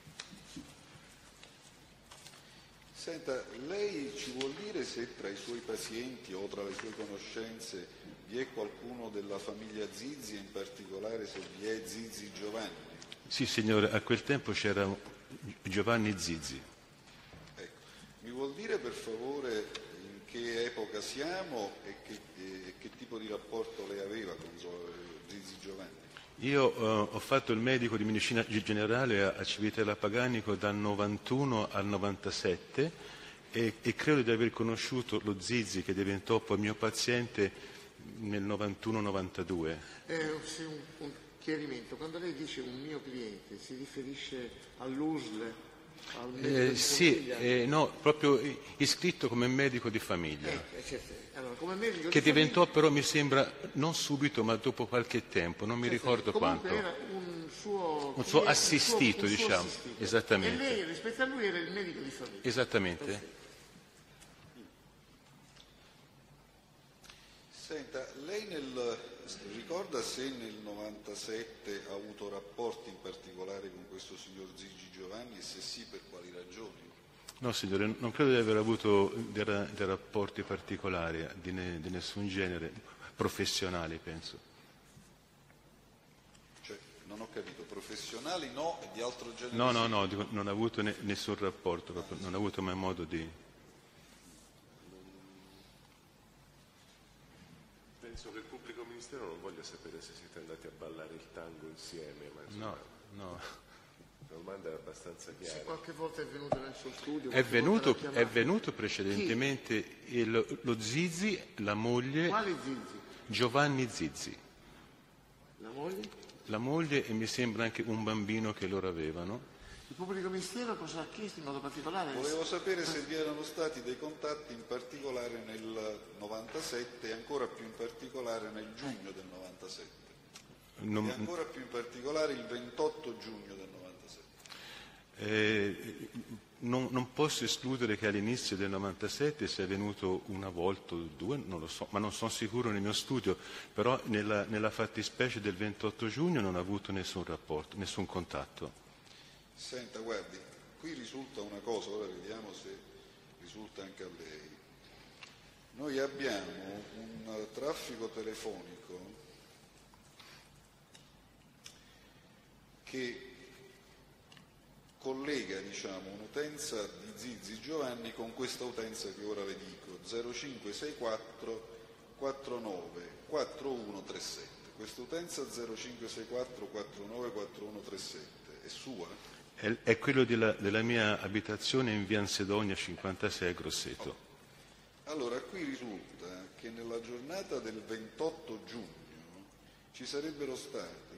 Senta, lei ci vuol dire se tra i suoi pazienti o tra le sue conoscenze vi è qualcuno della famiglia Zizzi, in particolare se vi è Zizzi Giovanni? Sì, signore, a quel tempo c'era Giovanni Zizzi. Ecco. Mi vuol dire per favore in che epoca siamo e che, e che tipo di rapporto lei aveva con Zizzi Giovanni? Io eh, ho fatto il medico di medicina generale a, a Civitella Paganico dal novantuno al novantasette e, e credo di aver conosciuto lo Zizzi, che diventò poi mio paziente, nel novantuno novantadue. Eh, sì, un, un chiarimento. Quando lei dice un mio cliente, si riferisce all'U S L? Al medico Eh, di sì, eh, no, proprio iscritto come medico di famiglia. Eh, certo. Allora, come medico che di diventò famiglia... però, mi sembra, non subito ma dopo qualche tempo, non mi certo, ricordo comunque quanto. Era un suo, un suo cliente, assistito, un suo, un diciamo, suo assistito. esattamente. E lei rispetto a lui era il medico di famiglia. Esattamente. Perfetto. Senta, lei nel, ricorda se nel novantasette ha avuto rapporti in particolare con questo signor Ziggi Giovanni e se sì per quali ragioni? No, signore, non credo di aver avuto dei, dei rapporti particolari di, ne, di nessun genere, professionali penso. Cioè, non ho capito, professionali no e di altro genere? No, no, sì. no, dico, non ha avuto ne, nessun rapporto, proprio, non ha avuto mai modo di... Penso che il pubblico ministero non voglia sapere se siete andati a ballare il tango insieme, ma insomma, No, no. la domanda è abbastanza chiara. Se qualche volta è venuto nel suo studio... È venuto, volta l'ha è chiamato. venuto precedentemente il, lo Zizzi, la moglie, Quale Zizzi? Giovanni Zizzi, La moglie? la moglie e mi sembra anche un bambino che loro avevano. Il pubblico ministero cosa ha chiesto in modo particolare? Volevo sapere se vi erano stati dei contatti in particolare nel novantasette e ancora più in particolare nel giugno del novantasette. Non- E ancora più in particolare il ventotto giugno del novantasette. Eh, non, non posso escludere che all'inizio del novantasette sia venuto una volta o due, non lo so, ma non sono sicuro nel mio studio, però nella, nella fattispecie del ventotto giugno non ha avuto nessun rapporto, nessun contatto. Senta, guardi, qui risulta una cosa, ora vediamo se risulta anche a lei. Noi abbiamo un traffico telefonico che collega, diciamo, un'utenza di Zizzi Giovanni con questa utenza che ora le dico, zero cinque sei quattro quattro nove quattro uno tre sette. Questa utenza zero cinque sei quattro quattro nove quattro uno tre sette è sua? È, è quello della, della mia abitazione in via Ansedonia cinquantasei a Grosseto. Allora, qui risulta che nella giornata del ventotto giugno ci sarebbero stati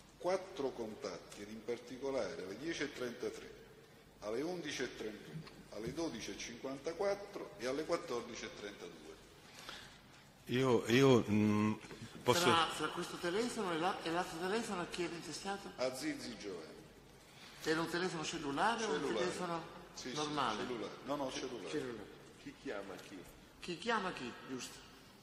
quattro contatti, ed in particolare alle dieci e trentatré, alle undici e trentuno, alle dodici e cinquantaquattro e alle quattordici e trentadue. Io, io mh, posso... Tra, tra questo telefono e, la, e l'altro telefono a chi era intestato? A Zizi Giovanni. Era un telefono cellulare, o un Cellulare. telefono Sì, sì, normale? cellulare. No, no, cellulare. Cellulare. Chi chiama chi? Chi chiama chi, giusto?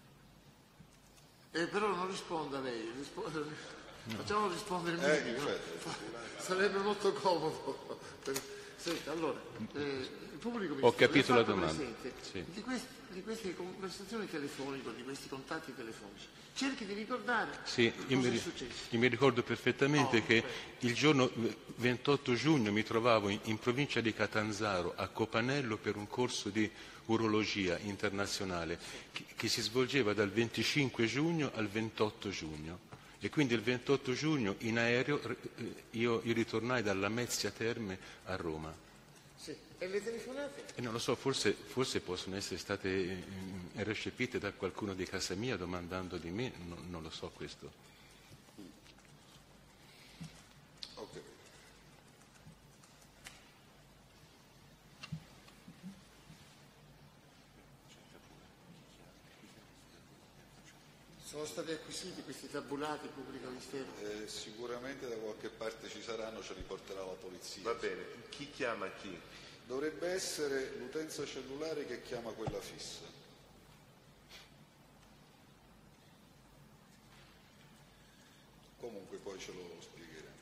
Eh, però non risponda lei, rispo- facciamo rispondere il Eh, medico, no? infatti. Sarebbe molto comodo. Per- Senta, allora, eh, il pubblico Ho capito le ha la fatto domanda. presente Sì. di, questi, di queste conversazioni telefoniche, di questi contatti telefonici. Cerchi di ricordare Sì, io cosa mi, è ri- successo. io mi ricordo perfettamente Oh, che il giorno ventotto giugno mi trovavo in, in provincia di Catanzaro, a Copanello, per un corso di urologia internazionale che, che si svolgeva dal venticinque giugno al ventotto giugno. E quindi il ventotto giugno in aereo eh, io, io ritornai dalla Mezzia Terme a Roma. Sì. E le telefonate? E non lo so, forse, forse possono essere state eh, recepite da qualcuno di casa mia domandando di me, no, non lo so questo. Ok. Sono stati acquisiti questi tabulati, pubblico ministero? Eh, sicuramente da qualche parte ci saranno, ce li porterà la polizia. Va bene, chi chiama chi? Dovrebbe essere l'utenza cellulare che chiama quella fissa. Comunque poi ce lo spiegheremo.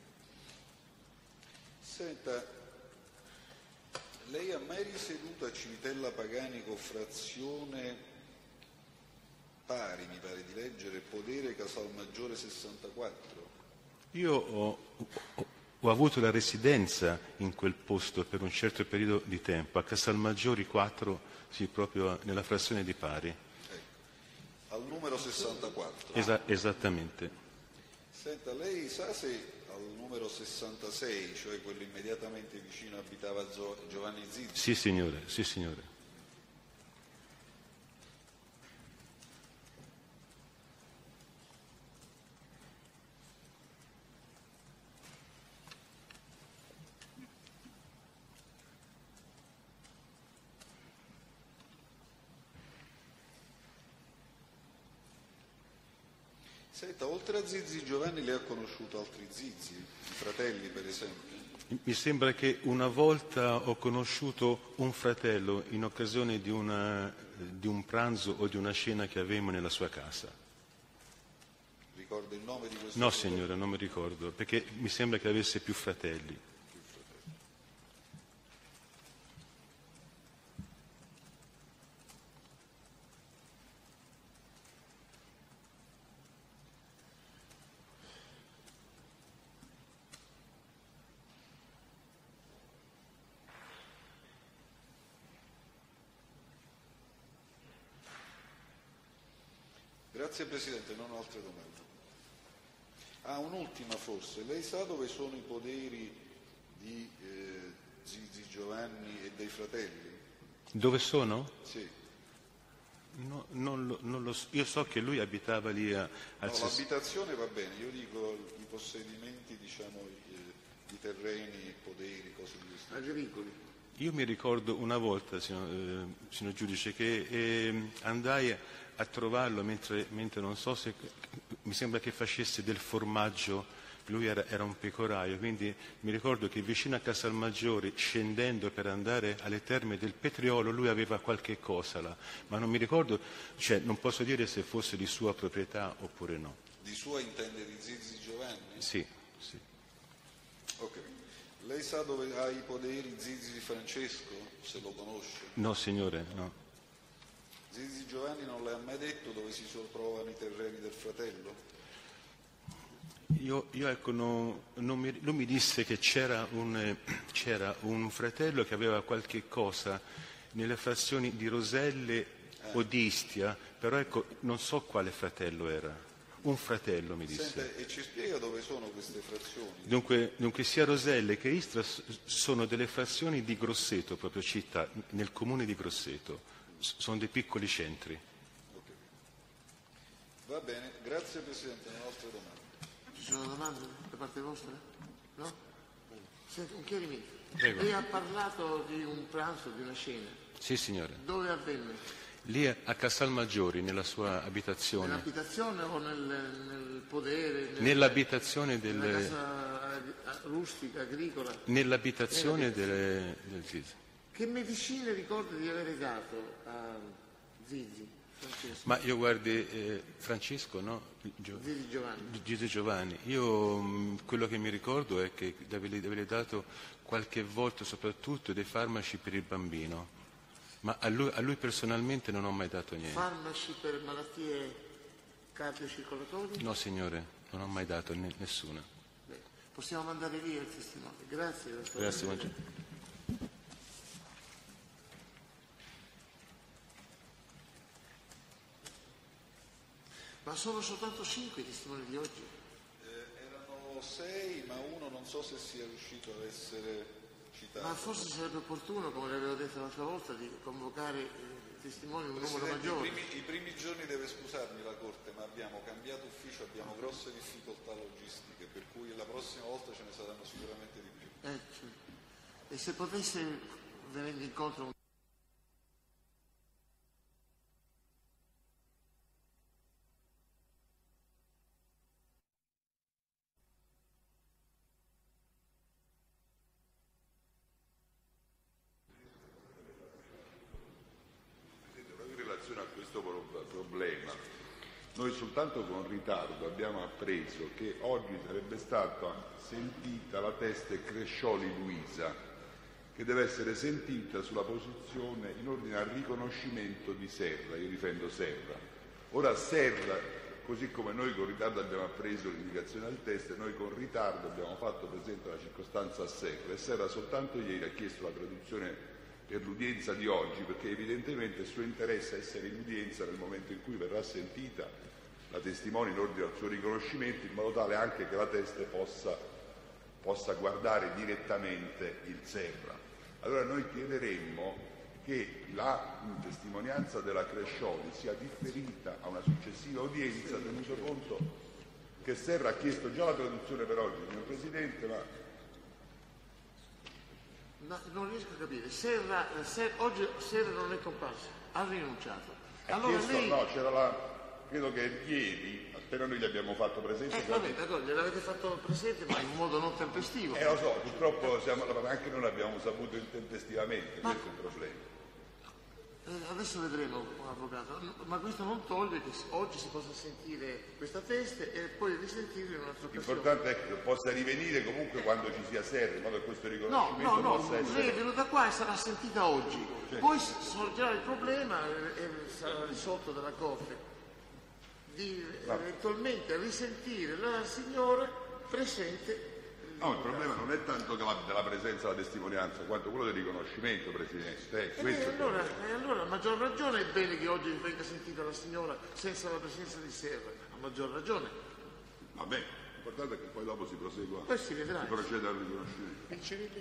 Senta, lei ha mai risieduto a Civitella Paganico, frazione Pari, mi pare di leggere, Podere, Casalmaggiore sessantaquattro? Io ho, ho, ho avuto la residenza in quel posto per un certo periodo di tempo, a Casalmaggiori quattro, sì, proprio nella frazione di Pari. Ecco. Al numero sessantaquattro. Esa- esattamente. Senta, lei sa se al numero sessantasei, cioè quello immediatamente vicino, abitava Gio- Giovanni Zizzi? Sì, signore, sì, signore. Senta, oltre a Zizzi Giovanni lei ha conosciuto altri Zizzi, i fratelli per esempio? Mi sembra che una volta ho conosciuto un fratello in occasione di, una, di un pranzo o di una cena che avevamo nella sua casa. Ricorda il nome di questo No, fratello? signore, non mi ricordo, perché mi sembra che avesse più fratelli. Grazie Presidente, non ho altre domande. Ah, un'ultima forse. Lei sa dove sono i poderi di eh, Zizzi Giovanni e dei fratelli? Dove sono? Sì. No, non lo, non lo so. Io so che lui abitava lì a, al No, ses- l'abitazione va bene, io dico i possedimenti, diciamo, i, i terreni, i poderi, cose di questo genere. Agricoli. Io mi ricordo una volta, signor, eh, signor giudice, che eh, andai a trovarlo mentre, mentre non so se, mi sembra che facesse del formaggio, lui era, era un pecoraio, quindi mi ricordo che vicino a Casalmaggiore, scendendo per andare alle terme del Petriolo, lui aveva qualche cosa là, ma non mi ricordo, cioè non posso dire se fosse di sua proprietà oppure no. Di sua intende di Zizzi Giovanni? Sì, sì. Ok. Lei sa dove ha i poderi Zizzi di Francesco, se lo conosce? No, signore, no. Zizzi Giovanni non le ha mai detto dove si trovano i terreni del fratello? Io, io ecco, no, non mi, lui mi disse che c'era un, eh, c'era un fratello che aveva qualche cosa nelle frazioni di Roselle Eh. o di Istia, però ecco, non so quale fratello era. Un fratello mi disse. Senta, e ci spiega dove sono queste frazioni? Dunque, dunque sia Roselle che Istra s- sono delle frazioni di Grosseto, proprio città, nel comune di Grosseto. S- sono dei piccoli centri. Ok. Va bene, grazie Presidente, le nostre domande. Ci sono domande da parte vostra? No? Senta, un chiarimento. Prego. Lei ha parlato di un pranzo, di una cena. Sì, signore. Dove avvenne? Lì a Castelmaggiori, nella sua abitazione. Nell'abitazione o nel, nel podere? Nel, Nell'abitazione nella delle... casa rustica, agricola? Nell'abitazione delle... del Zizi. Che medicine ricorda di aver dato a Zizi? Francesco? Ma io guardi, eh, Francesco, no? Gio... Zizi Giovanni. Zizi Giovanni. Io mh, quello che mi ricordo è che gli avevi dato qualche volta soprattutto dei farmaci per il bambino. Ma a lui, a lui personalmente non ho mai dato niente. Farmaci per malattie cardiocircolatorie? No, signore, non ho mai dato ne, nessuna. Beh, possiamo mandare via il testimone. Grazie, dottore. Grazie, buongiorno. Ma sono soltanto cinque i testimoni di oggi? Eh, erano sei, ma uno non so se sia riuscito ad essere citato. Ma forse sarebbe opportuno, come le avevo detto l'altra volta, di convocare eh, testimoni un numero Presidente, maggiore. I primi, I primi giorni deve scusarmi la Corte, ma abbiamo cambiato ufficio, abbiamo grosse difficoltà logistiche, per cui la prossima volta ce ne saranno sicuramente di più. Eh, sì. E se potesse venire incontro un a questo problema, noi soltanto con ritardo abbiamo appreso che oggi sarebbe stata sentita la teste Crescioli Luisa, che deve essere sentita sulla posizione in ordine al riconoscimento di Serra. Io difendo Serra. Ora Serra, così come noi con ritardo abbiamo appreso l'indicazione al test, noi con ritardo abbiamo fatto presente la circostanza a Serra, e Serra soltanto ieri ha chiesto la traduzione per l'udienza di oggi, perché evidentemente il suo interesse è essere in udienza nel momento in cui verrà sentita la testimone in ordine al suo riconoscimento, in modo tale anche che la teste possa, possa guardare direttamente il Serra. Allora noi chiederemmo che la testimonianza della Crescioli sia differita a una successiva udienza, tenuto conto che Serra ha chiesto già la traduzione per oggi, signor Presidente, ma No, non riesco a capire. Serra, Ser, oggi Serra non è comparso, ha rinunciato. Allora chiesto, lei... no, c'era la... credo che ieri, appena noi gli abbiamo fatto presente... Eh, vabbè, d'accordo, gliel'avete fatto presente, ma in modo non tempestivo. Eh, lo so, purtroppo siamo... anche noi l'abbiamo saputo intempestivamente, Ma... questo è il problema. Eh, adesso vedremo, avvocato, ma questo non toglie che oggi si possa sentire questa teste e poi risentirla in un'altra occasione. L'importante è che possa rivenire comunque quando ci sia Serra, in modo che questo No, riconoscimento no, no, possa essere... lei è venuta qua e sarà sentita oggi, poi sorgerà il problema e e sarà risolto dalla Corte di eventualmente risentire la signora presente. No, il problema non è tanto che la, della presenza della testimonianza, quanto quello del riconoscimento, Presidente. Eh, E questo è il allora, problema. e allora a maggior ragione è bene che oggi venga sentita la signora senza la presenza di Serra, a maggior ragione. Va bene, l'importante è che poi dopo si prosegua, Poi si vedrà. si procede al riconoscimento.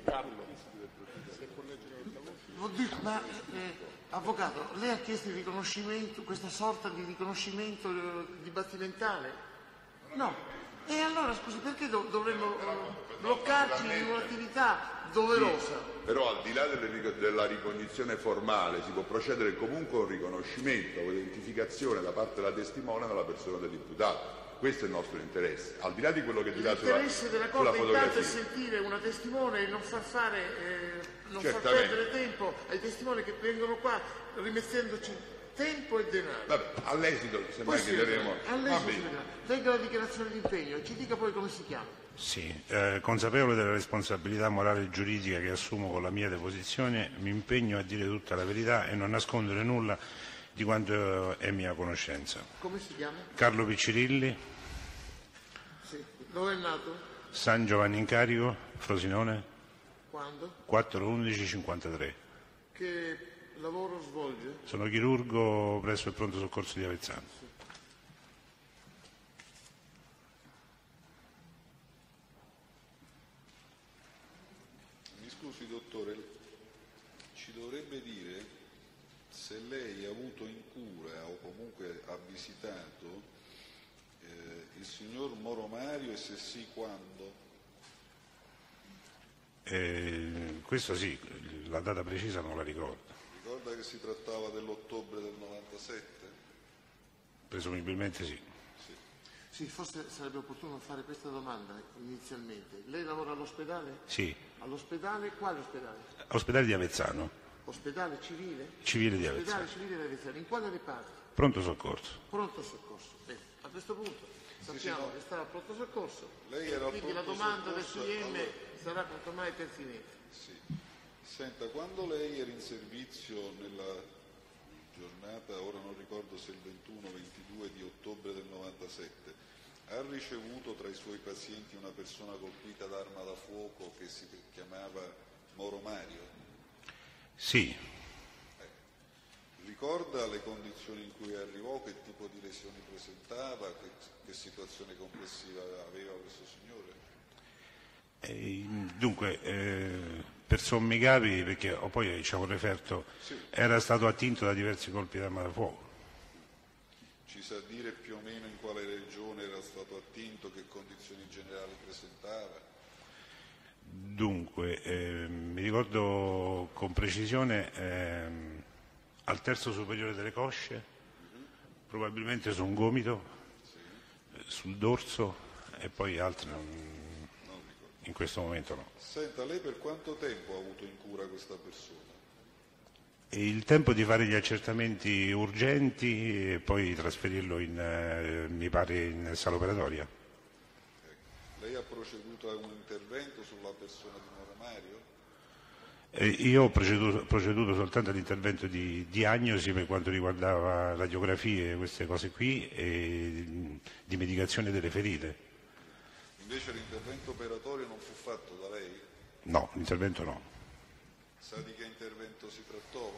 Oddio, ma eh, avvocato, lei ha chiesto il riconoscimento, questa sorta di riconoscimento eh, dibattimentale? No. E allora, scusi, perché do- dovremmo eh, bloccarci in un'attività doverosa? Però al di là delle, della ricognizione formale si può procedere comunque a un riconoscimento o identificazione da parte della testimone della persona dell'imputato. Questo è il nostro interesse, al di là di quello che dirà sulla, L'interesse della sulla Corte intanto è fotografia. sentire una testimone e non far fare, eh, non far Certamente. perdere tempo ai testimoni che vengono qua rimettendoci tempo e denaro. Vabbè, all'esito semmai Poi si chiederemo. vedrà, Va all'esito si bene. vedrà. Legga la dichiarazione di impegno e ci dica poi come si chiama. Sì, eh, consapevole della responsabilità morale e giuridica che assumo con la mia deposizione, mi impegno a dire tutta la verità e non nascondere nulla di quanto è mia conoscenza. Come si chiama? Carlo Piccirilli, Sì. Dove è nato? San Giovanni in Carico, Frosinone, Quando? quattro undici cinquantatré. Che lavoro svolge? Sono chirurgo presso il pronto soccorso di Avezzano. Mi scusi dottore, ci dovrebbe dire se lei ha avuto in cura o comunque ha visitato eh, il signor Moro Mario e se sì quando? Eh, questo sì, la data precisa non la ricordo. Ricorda che si trattava dell'ottobre del novantasette? Presumibilmente sì. Sì. Sì, forse sarebbe opportuno fare questa domanda inizialmente. Lei lavora all'ospedale? Sì. All'ospedale? Quale ospedale? Ospedale di Avezzano. Ospedale civile? Civile di Avezzano. Ospedale civile di Avezzano. In quale reparto? Pronto soccorso. Pronto soccorso. Bene, a questo punto sappiamo sì, no. che sta al pronto soccorso. Lei era al quindi la pronto domanda del soccorso, C I M allora... sarà quanto mai pertinente. Sì. Senta, quando lei era in servizio nella giornata, ora non ricordo se il ventuno o ventidue di ottobre del novantasette, ha ricevuto tra i suoi pazienti una persona colpita d'arma da fuoco che si chiamava Moro Mario? Sì. Eh. Ricorda le condizioni in cui arrivò, che tipo di lesioni presentava, che, che situazione complessiva aveva questo signore? Eh, dunque, eh, per sommi capi, perché oh, poi c'è un referto, sì. Era stato attinto da diversi colpi d'arma da fuoco. Ci sa dire più o meno in quale regione era stato attinto, che condizioni generali presentava? Dunque, eh, mi ricordo con precisione ehm, al terzo superiore delle cosce, mm-hmm. probabilmente su un gomito, sì. sul dorso e poi altri non, non in questo momento no. Senta, lei per quanto tempo ha avuto in cura questa persona? E il tempo di fare gli accertamenti urgenti e poi trasferirlo in, eh, mi pare, in sala operatoria. Ecco. Lei ha proceduto a un intervento sulla persona di Moro Mario? Eh, io ho proceduto, proceduto soltanto all'intervento di diagnosi per quanto riguardava radiografie e queste cose qui e di medicazione delle ferite. Invece l'intervento operatorio non fu fatto da lei? No, l'intervento no. Sa di che intervento si trattò?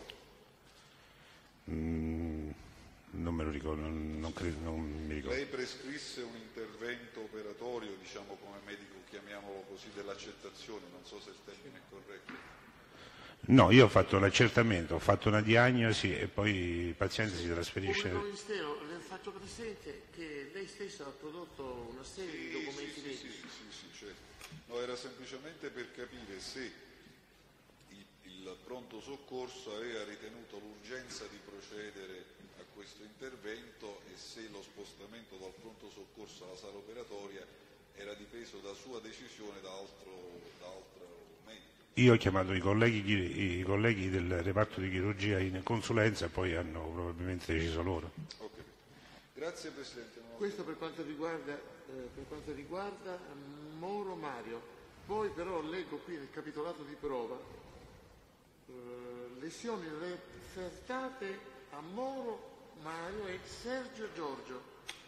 Mm, non me lo ricordo, non, non, credo, non mi ricordo. Lei prescrisse un intervento operatorio, diciamo come medico, chiamiamolo così, dell'accettazione, non so se il termine è corretto. No, io ho fatto l'accertamento, ho fatto una diagnosi e poi il paziente si trasferisce. Come Ministero, le faccio presente che lei stesso ha prodotto una serie sì, di documenti sì, medici. Sì, sì, sì, certo. No, era semplicemente per capire se il, il pronto soccorso aveva ritenuto l'urgenza di procedere a questo intervento e se lo spostamento dal pronto soccorso alla sala operatoria era dipeso da sua decisione, da altro, da altro medico. Io ho chiamato i colleghi, i colleghi del reparto di chirurgia in consulenza e poi hanno probabilmente deciso loro. Okay. Grazie Presidente. Questo per quanto riguarda, eh, per quanto riguarda Moro Mario. Poi però leggo qui nel capitolato di prova eh, lesioni refertate a Moro Mario e Sergio Giorgio.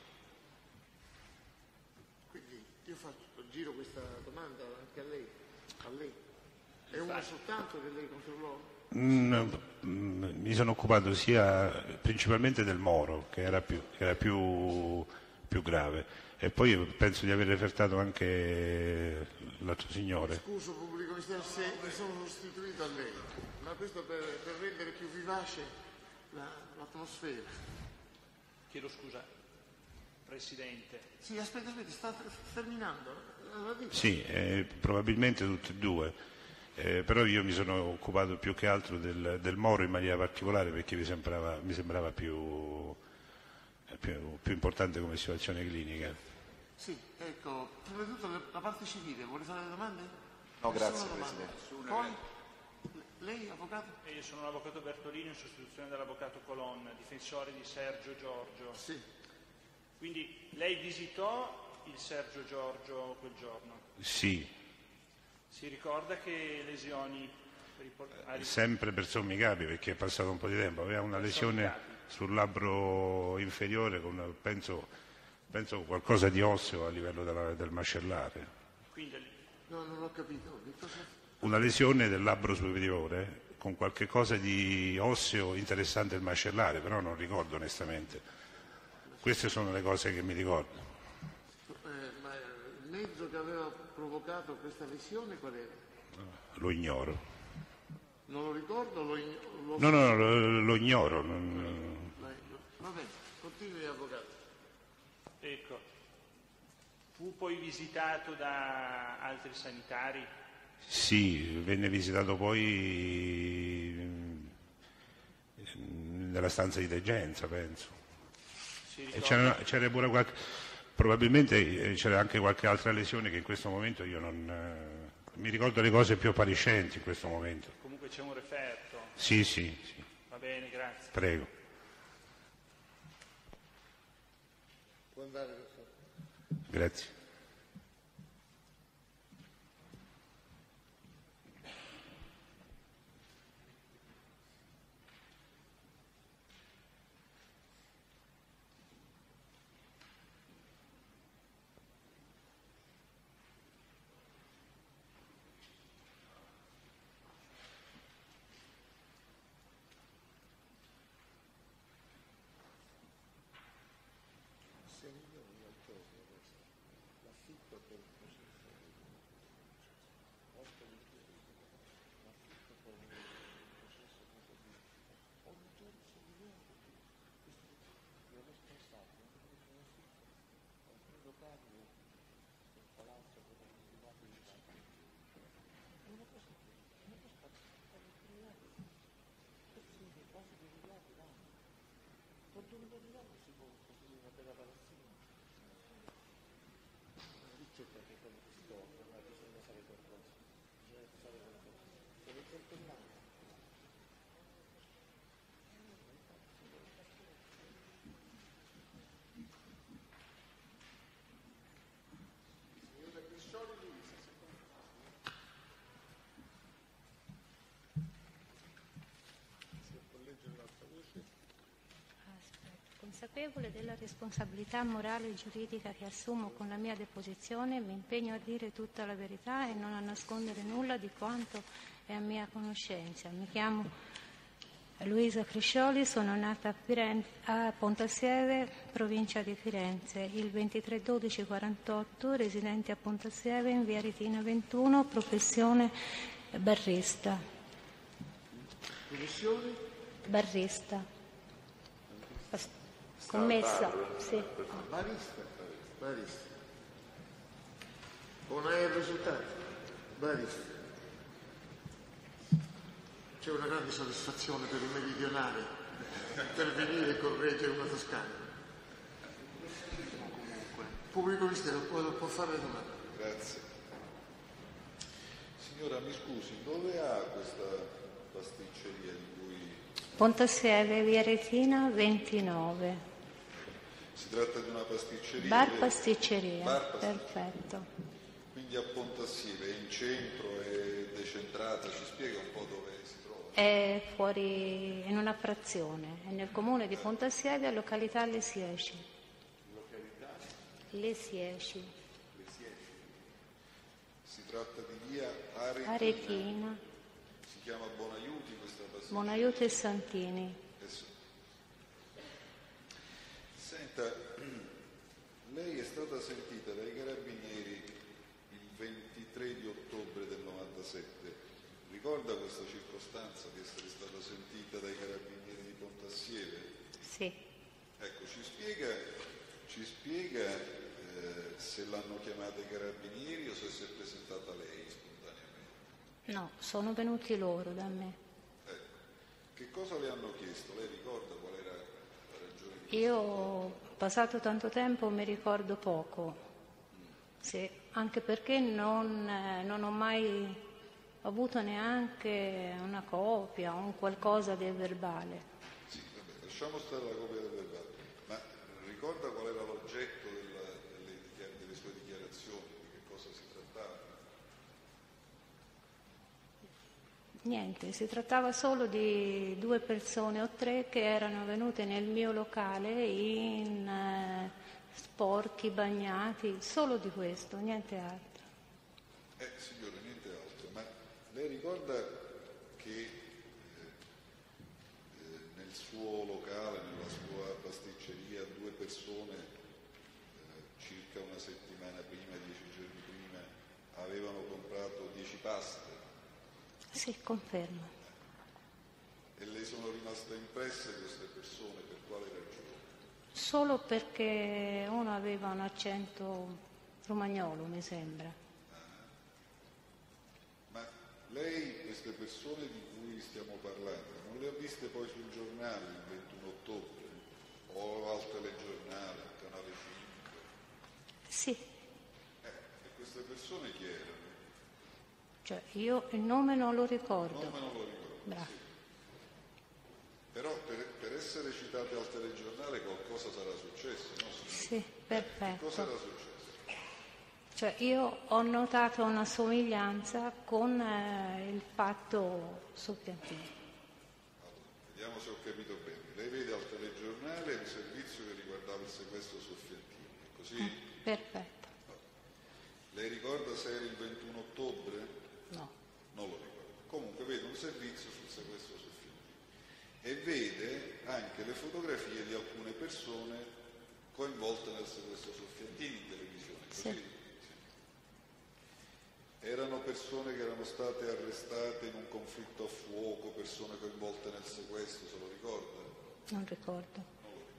Quindi io faccio, giro questa domanda anche a lei. A lei. È una soltanto che lei controllò? Mm, mi sono occupato sia principalmente del Moro, che era più, che era più, più grave, e poi penso di aver refertato anche l'altro signore. Scuso pubblico ministero se mi sono sostituito a lei, ma questo per, per rendere più vivace la, l'atmosfera. Chiedo scusa, Presidente. Sì, aspetta, aspetta, sta terminando. Sì, eh, probabilmente tutti e due. Eh, però io mi sono occupato più che altro del, del Moro in maniera particolare perché mi sembrava, mi sembrava più, più, più importante come situazione clinica. Sì, ecco, prima di tutto la parte civile, vuole fare le domande? No, Nessuna grazie domanda. Presidente. Poi, lei avvocato? E io sono l'avvocato Bertolino in sostituzione dell'avvocato Colonna, difensore di Sergio Giorgio. Sì. Quindi lei visitò il Sergio Giorgio quel giorno? Sì. Si ricorda che lesioni Eh, sempre per sommi capi perché è passato un po' di tempo, aveva una lesione sul labbro inferiore con penso, penso qualcosa di osseo a livello della, del mascellare. Quindi... No, non ho capito. Una lesione del labbro superiore con qualche cosa di osseo interessante il mascellare, però non ricordo onestamente. Queste sono le cose che mi ricordo. Eh, ma il mezzo che aveva provocato questa lesione qual era? Lo ignoro. Non lo ricordo? Lo, lo no, no, no, lo, lo ignoro. Non... Va bene, continui avvocato. Ecco, fu poi visitato da altri sanitari? Sì, venne visitato poi nella stanza di degenza, penso. E c'era, c'era pure qualche, probabilmente c'era anche qualche altra lesione che in questo momento io non eh, mi ricordo le cose più appariscenti in questo momento. Comunque c'è un referto. Sì, sì, sì. Va bene, grazie. Prego. Può andare. Grazie. Consapevole della responsabilità morale e giuridica che assumo con la mia deposizione, mi impegno a dire tutta la verità e non a nascondere nulla di quanto è a mia conoscenza. Mi chiamo Luisa Criscioli, sono nata a, Firenze, a Pontassieve, provincia di Firenze, il ventitré dodici quarantotto, residente a Pontassieve in via Ritina ventuno, professione barrista. Professione? Barrista. Commessa, sì. Barista, barista. Non hai il risultato? Barista. C'è una grande soddisfazione per i meridionali per venire e correggere una toscana. Comunque, pubblico ministero può, può fare le domande. Grazie. Signora, mi scusi, dove ha questa pasticceria di cui... Pontassieve, via Retina ventinove. Si tratta di una pasticceria? Bar pasticceria, Bar pasticceria. Perfetto. Quindi a Pontassieve, è in centro, è decentrata, ci spiega un po' dove si trova? È fuori, in una frazione, è nel comune di Pontassieve, località Le Sieci. Località? Le Sieci. Le Sieci. Si tratta di via Aretina. Aretina. Si chiama Bonaiuti questa pasticceria? Bonaiuti e Santini. Senta, lei è stata sentita dai carabinieri il ventitré di ottobre del novantasette. Ricorda questa circostanza di essere stata sentita dai carabinieri di Pontassieve? Sì. Ecco, ci spiega, ci spiega eh, se l'hanno chiamata i carabinieri o se si è presentata lei spontaneamente? No, sono venuti loro da me. Ecco, che cosa le hanno chiesto? Lei ricorda qual era la ragione di questo? Io ho passato tanto tempo, mi ricordo poco, sì, anche perché non, eh, non ho mai avuto neanche una copia o un qualcosa del verbale. Sì, vabbè, lasciamo stare la copia del verbale, ma ricorda qual era l'oggetto della, delle, delle sue dichiarazioni, di che cosa si trattava? Niente, si trattava solo di due persone o tre che erano venute nel mio locale in eh, sporchi, bagnati, solo di questo, niente altro. Eh, signore, niente altro, ma lei ricorda che eh, eh, nel suo locale, nella sua pasticceria, due persone eh, circa una settimana prima, dieci giorni prima, avevano comprato dieci paste? Sì, confermo. E le sono rimaste impresse queste persone per quale ragione? Solo perché uno aveva un accento romagnolo, mi sembra. Ma lei queste persone di cui stiamo parlando non le ha viste poi sul giornale il ventuno ottobre o al telegiornale, al canale cinque? Sì. Eh, e queste persone chi erano? Cioè io il nome non lo ricordo. Il nome non lo ricordo, Bravo. sì. Però per, per essere citate al telegiornale qualcosa sarà successo, no? Sì, perfetto. Cosa era successo? Cioè io ho notato una somiglianza con eh, il fatto Soffiantini. Allora, vediamo se ho capito bene. Lei vede al telegiornale un servizio che riguardava il sequestro Soffiantini, è così? Mm, perfetto. No. Lei ricorda se era il ventuno ottobre? No. Non lo ricordo. Comunque vede un servizio sul sequestro Soffiantini e vede anche le fotografie di alcune persone coinvolte nel sequestro Soffiantini in televisione, così? Sì. Erano persone che erano state arrestate in un conflitto a fuoco, persone coinvolte nel sequestro, se lo ricorda? Non ricordo. Non lo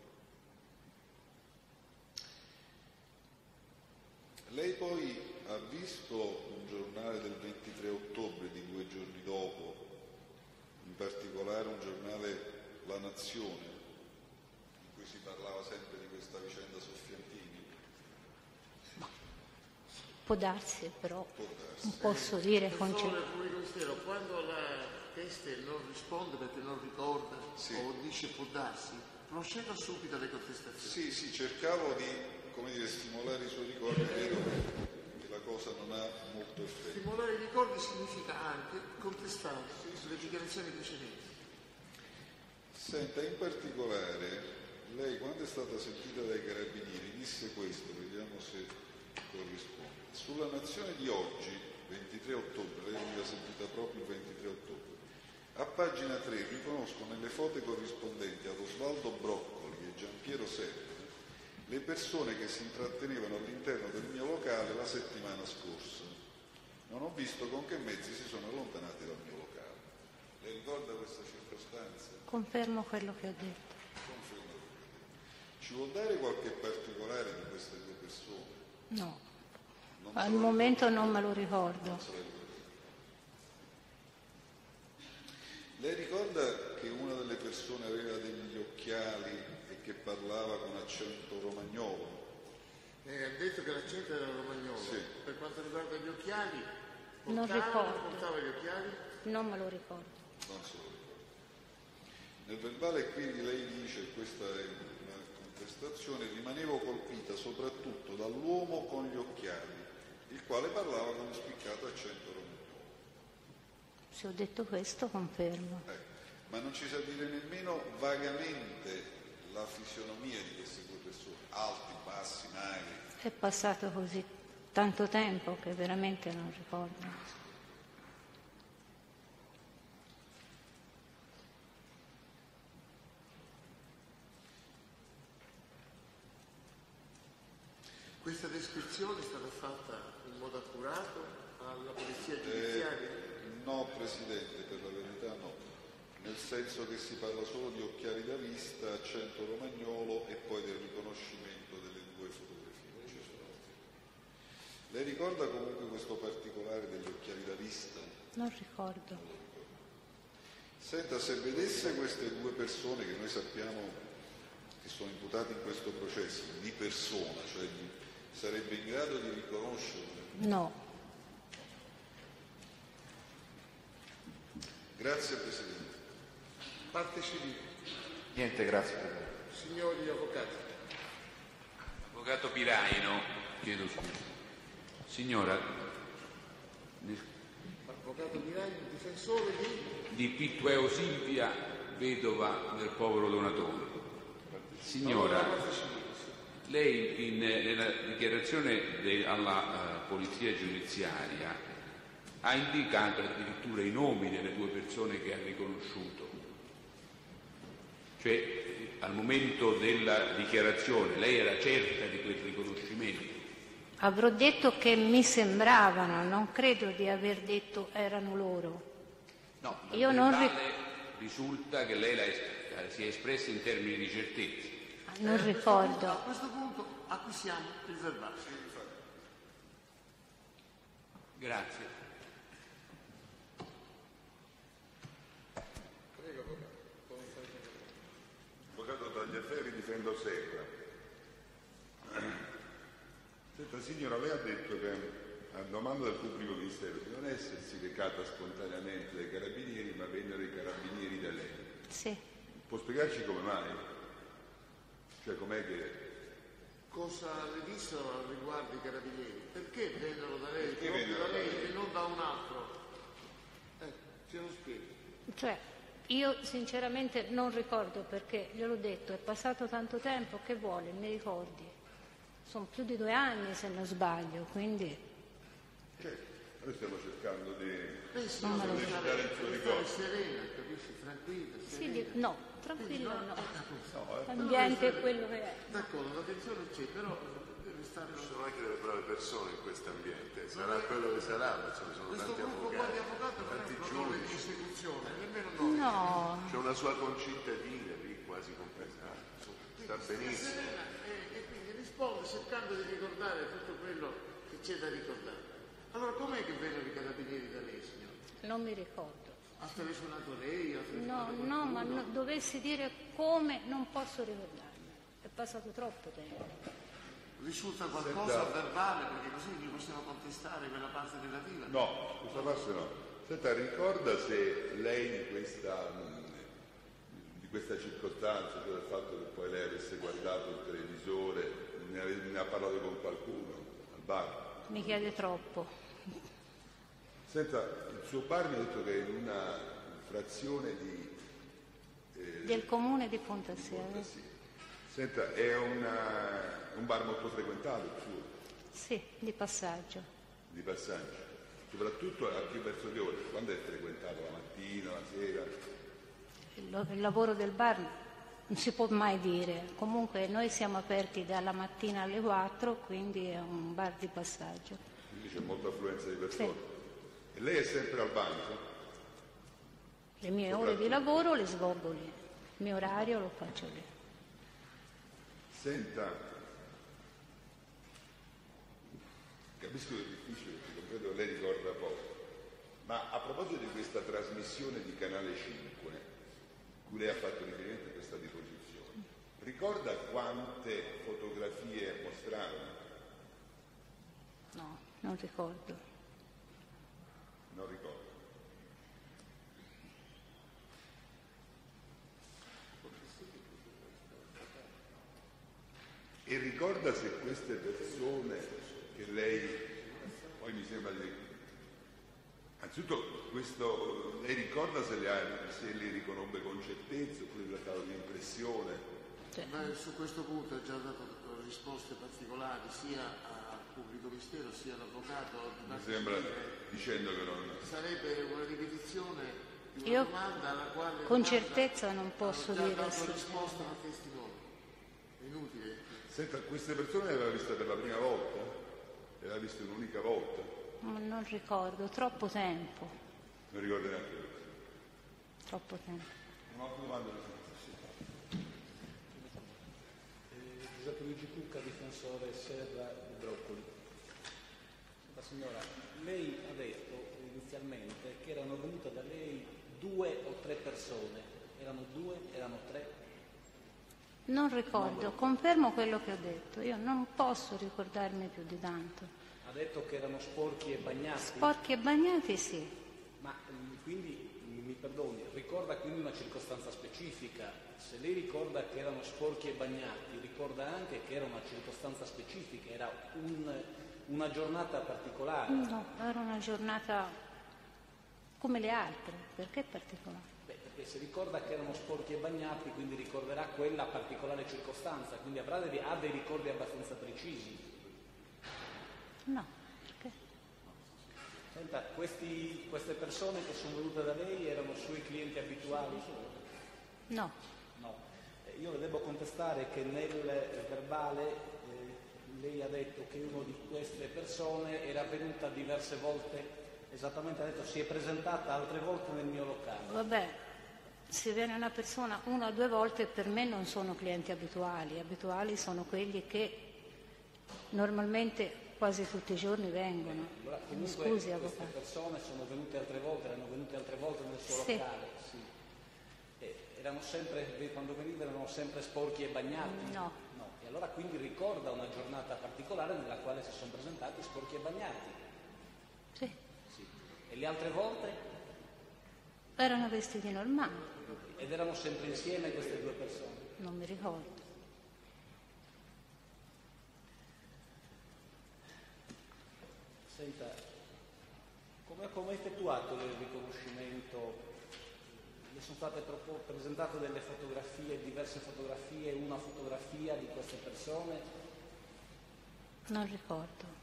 ricordo. Lei poi ha visto un giornale del ventitré ottobre, di due giorni dopo, in particolare un giornale La Nazione, in cui si parlava sempre di questa vicenda Soffiantini? Può darsi, però Può darsi. non posso dire con Professore certezza. pubblico ministero, quando la teste non risponde perché non ricorda Sì. o dice può darsi, proceda subito alle Sì, contestazioni. sì, cercavo di, come dire, stimolare i suoi ricordi, vedo che la cosa non ha molto effetto. Stimolare i ricordi significa anche contestare le dichiarazioni precedenti. Senta, in particolare, lei quando è stata sentita dai carabinieri disse questo, vediamo se corrisponde. Sulla Nazione di oggi, ventitré ottobre, lei veniva sentita proprio il ventitré ottobre, a pagina tre riconosco nelle foto corrispondenti ad Osvaldo Broccoli e Giampiero Serra le persone che si intrattenevano all'interno del mio locale la settimana scorsa. Non ho visto con che mezzi si sono allontanati dal mio locale. Lei ricorda questa circostanza? Confermo quello che ho detto. Confermo quello che ho detto. Ci vuol dare qualche particolare di queste due persone? No. Non Al se lo momento ricorda. non me lo ricordo. Non se lo ricorda. Lei ricorda che una delle persone aveva degli occhiali e che parlava con accento romagnolo? Eh, ha detto che l'accento era romagnolo. Sì. Per quanto riguarda gli occhiali, Non portava, ricordo. portava gli occhiali? Non me lo ricordo. Non se lo ricorda. Nel verbale quindi lei dice, questa è una contestazione, rimanevo colpita soprattutto dall'uomo con gli occhiali, il quale parlava con un spiccato accento romagnolo. Se ho detto questo, confermo. Eh, ma non ci sa dire nemmeno vagamente la fisionomia di queste due persone, alti, bassi, magri. È passato così tanto tempo che veramente non ricordo. Questa descrizione è stata fatta in modo accurato alla polizia giudiziaria? Eh, no, Presidente, per la verità no, nel senso che si parla solo di occhiali da vista, accento romagnolo e poi del riconoscimento delle due fotografie. Ci sono. Lei ricorda comunque questo particolare degli occhiali da vista? Non ricordo. Senta, se vedesse queste due persone che noi sappiamo che sono imputate in questo processo, di persona, cioè di, sarebbe in grado di riconoscerle? No. Grazie Presidente. Parte civile. Niente, grazie Presidente. Signori avvocati. Avvocato Piraino, chiedo scusa. Signora, Avvocato Piraino, difensore di... di Pittueo Silvia, vedova del povero donatore. Signora, lei in, nella dichiarazione de, alla uh, polizia giudiziaria ha indicato addirittura i nomi delle due persone che ha riconosciuto. Cioè, al momento della dichiarazione, lei era certa di quel riconoscimento? Avrò detto che mi sembravano, non credo di aver detto erano loro. No, dal Io non verbale risulta che lei la es- si è espressa in termini di certezza. Non Eh, ricordo. A questo punto acquisiamo il verbale. Grazie. Avvocato Tagliaferri, difendo Serra. Senta signora, lei ha detto che a domanda del pubblico ministero di non essersi recata spontaneamente dai carabinieri, ma vennero i carabinieri da lei. Sì. Può spiegarci come mai? Cioè com'è che... Cosa le dissero al riguardo i carabinieri? Perché vennero da lei, Perché proprio vennero da da lei lei? e non da un altro? Eh, ce lo spieghi. Cioè, io sinceramente non ricordo perché, gliel'ho detto, è passato tanto tempo, che vuole, mi ricordi? Sono più di due anni se non sbaglio, quindi... Certo, noi stiamo cercando di Lei si Non me lo deve so. stare, il suo deve ricordo. stare serena, capisci? Tranquilla, Sì, serena. di- no, tranquillo no. No, eh. L'ambiente è quello che è. D'accordo, l'attenzione c'è, però deve stare... Ci sono anche delle brave persone in questo ambiente, sarà quello che sarà, ma ce ne sono Questo tanti gruppo qua di avvocati, avvocato non è tanti un protocollo di giudici. esecuzione, nemmeno noi. No, C'è una sua concittadina lì quasi compresa, sta benissimo. Serena e, e quindi risponde cercando di ricordare tutto quello che c'è da ricordare. Allora com'è che vennero i carabinieri da lei, signora? non mi ricordo. Ha telefonato lei? Ha No, telefonato no, ma qualcuno? no- dovessi dire come non posso ricordarmi. È passato troppo tempo. Risulta qualcosa verbale, perché così gli possiamo contestare quella parte relativa? No, questa parte no. Senta, ricorda se lei di questa, mh, di questa circostanza, cioè del fatto che poi lei avesse guardato il televisore, ne, ave- ne ha parlato con qualcuno al bar? Mi chiede troppo. Senta, il suo bar mi ha detto che è in una frazione di... eh, Del comune di Pontassieve. sì. Senta, è una- un bar molto frequentato il suo, Sì, di passaggio. di passaggio. Soprattutto a che verso che ore? Quando è frequentato? La mattina, la sera? Il, il lavoro del bar non si può mai dire. Comunque noi siamo aperti dalla mattina alle quattro, quindi è un bar di passaggio. Quindi c'è molta affluenza di persone. E lei è sempre al banco? Le mie ore di lavoro le svolgo lì. Il mio orario lo faccio lì. Senta, capisco che è difficile perché compreso che lei ricorda poco, ma a proposito di questa trasmissione di Canale cinque, cui lei ha fatto riferimento a questa diposizione, ricorda quante fotografie mostrarono? No, non ricordo. Non ricordo. E ricorda se queste persone che lei, poi mi sembra di... Anzitutto, questo, lei ricorda se le, ha- se le riconobbe con certezza oppure le ha dato l'impressione? Beh, su questo punto ha già dato risposte particolari sia al pubblico ministero sia all'avvocato. Mi sembra dicendo che non... Sarebbe una ripetizione di una Io domanda alla quale con domanda certezza non posso hanno già dire dato sì. risposta a testimoni. È inutile. Senta, queste persone le aveva viste per la prima volta? Le aveva viste un'unica volta? Ma non ricordo, troppo tempo. Non ricordo neanche questo. Troppo tempo. Un'altra domanda? Eh, Giuseppe Luigi Cucca, difensore Serra di Broccoli. La signora, lei ha detto inizialmente che erano venute da lei due o tre persone. Erano due? Erano tre? Non ricordo, confermo quello che ho detto. Io non posso ricordarmi più di tanto. Ha detto che erano sporchi e bagnati? Sporchi e bagnati sì. Ma mm, quindi, mm, mi perdoni, ricorda quindi una circostanza specifica. Se lei ricorda che erano sporchi e bagnati, ricorda anche che era una circostanza specifica, era un, una giornata particolare. No, era una giornata come le altre. Perché particolare? Beh, perché se ricorda che erano sporchi e bagnati, quindi ricorderà quella particolare circostanza, quindi avrà dei, ha dei ricordi abbastanza precisi. No, perché? Senta, questi, queste persone che sono venute da lei erano suoi clienti abituali? No. No. Eh, io le devo contestare che nel verbale eh, lei ha detto che uno di queste persone era venuta diverse volte, esattamente ha detto si è presentata altre volte nel mio locale. Vabbè, se viene una persona una o due volte per me non sono clienti abituali. Abituali sono quelli che normalmente quasi tutti i giorni vengono. Allora, Mi comunque scusi, queste avvocato. persone sono venute altre volte, erano venute altre volte nel suo Sì. locale. Sì. Erano sempre, quando venivano erano sempre sporchi e bagnati? No. No. E allora quindi ricorda una giornata particolare nella quale si sono presentati sporchi e bagnati? Sì. Sì. E le altre volte? Erano vestiti normali. Ed erano sempre insieme queste due persone? Non mi ricordo. Senta, come, come è effettuato il riconoscimento? Le sono state propo- presentate delle fotografie, diverse fotografie, una fotografia di queste persone? Non ricordo.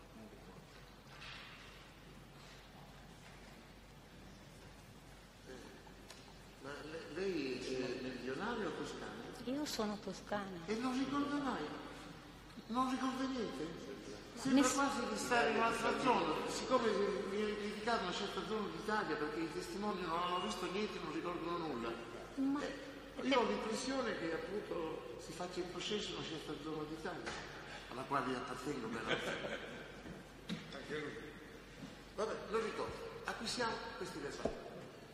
Ma le- lei è meridionale o toscana? Io sono toscana. E non ricorda mai? Non ricorda niente? Sembra Ness- quasi di stare in un'altra zona, siccome mi è criticata una certa zona d'Italia perché i testimoni non hanno visto niente e non ricordano nulla. Ma Eh, io ho l'impressione che appunto si faccia il processo in una certa zona d'Italia, alla quale appartengo peraltro. Anche lui. Vabbè, lo ricordo. Acquistiamo questi verbali.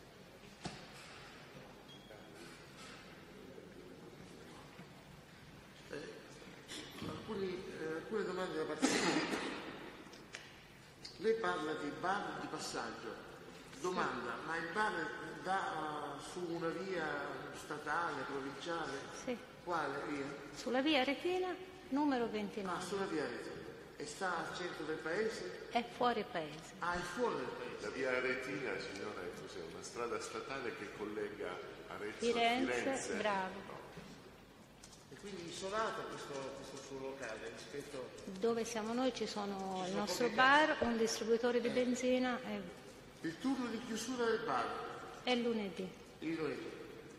Eh, alcuni, eh, alcune domande da parte di lei parla di bar di passaggio. Domanda, ma il bar dà uh, su una via statale, provinciale? Sì. Quale via? Sulla via Retina, numero ventinove. Ah, sulla via Retina. E sta al centro del paese? È fuori paese. Ah, è fuori del paese. La via Aretina, signora, è cos'è? Una strada statale che collega Arezzo Firenze, a Firenze. bravo. No. E quindi isolata questo, questo suo locale rispetto... Dove siamo noi ci sono Ci il sono nostro poche bar, un distributore di benzina e, Il turno di chiusura del bar, e lunedì. il lunedì.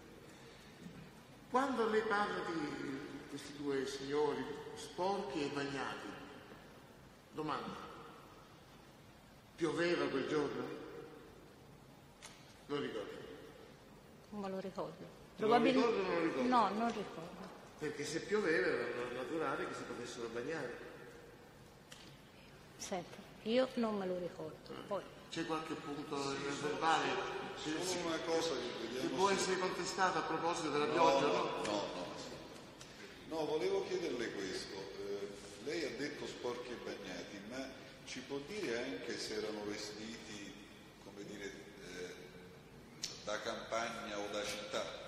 Quando lei parla di questi due signori sporchi e bagnati, domanda, pioveva quel giorno? Lo ricordo. Non me lo ricordo. Lo ricordo o non lo ricordo? No, non ricordo. Perché se pioveva era naturale che si potessero bagnare. Senti, io non me lo ricordo. Poi, C'è qualche punto nel verbale che, Solo una cosa che che vediamo può se- essere contestata a proposito della No, pioggia, no, no? no, no. No, volevo chiederle questo. Eh, lei ha detto sporchi e bagnati, ma ci può dire anche se erano vestiti, come dire, eh, da campagna o da città?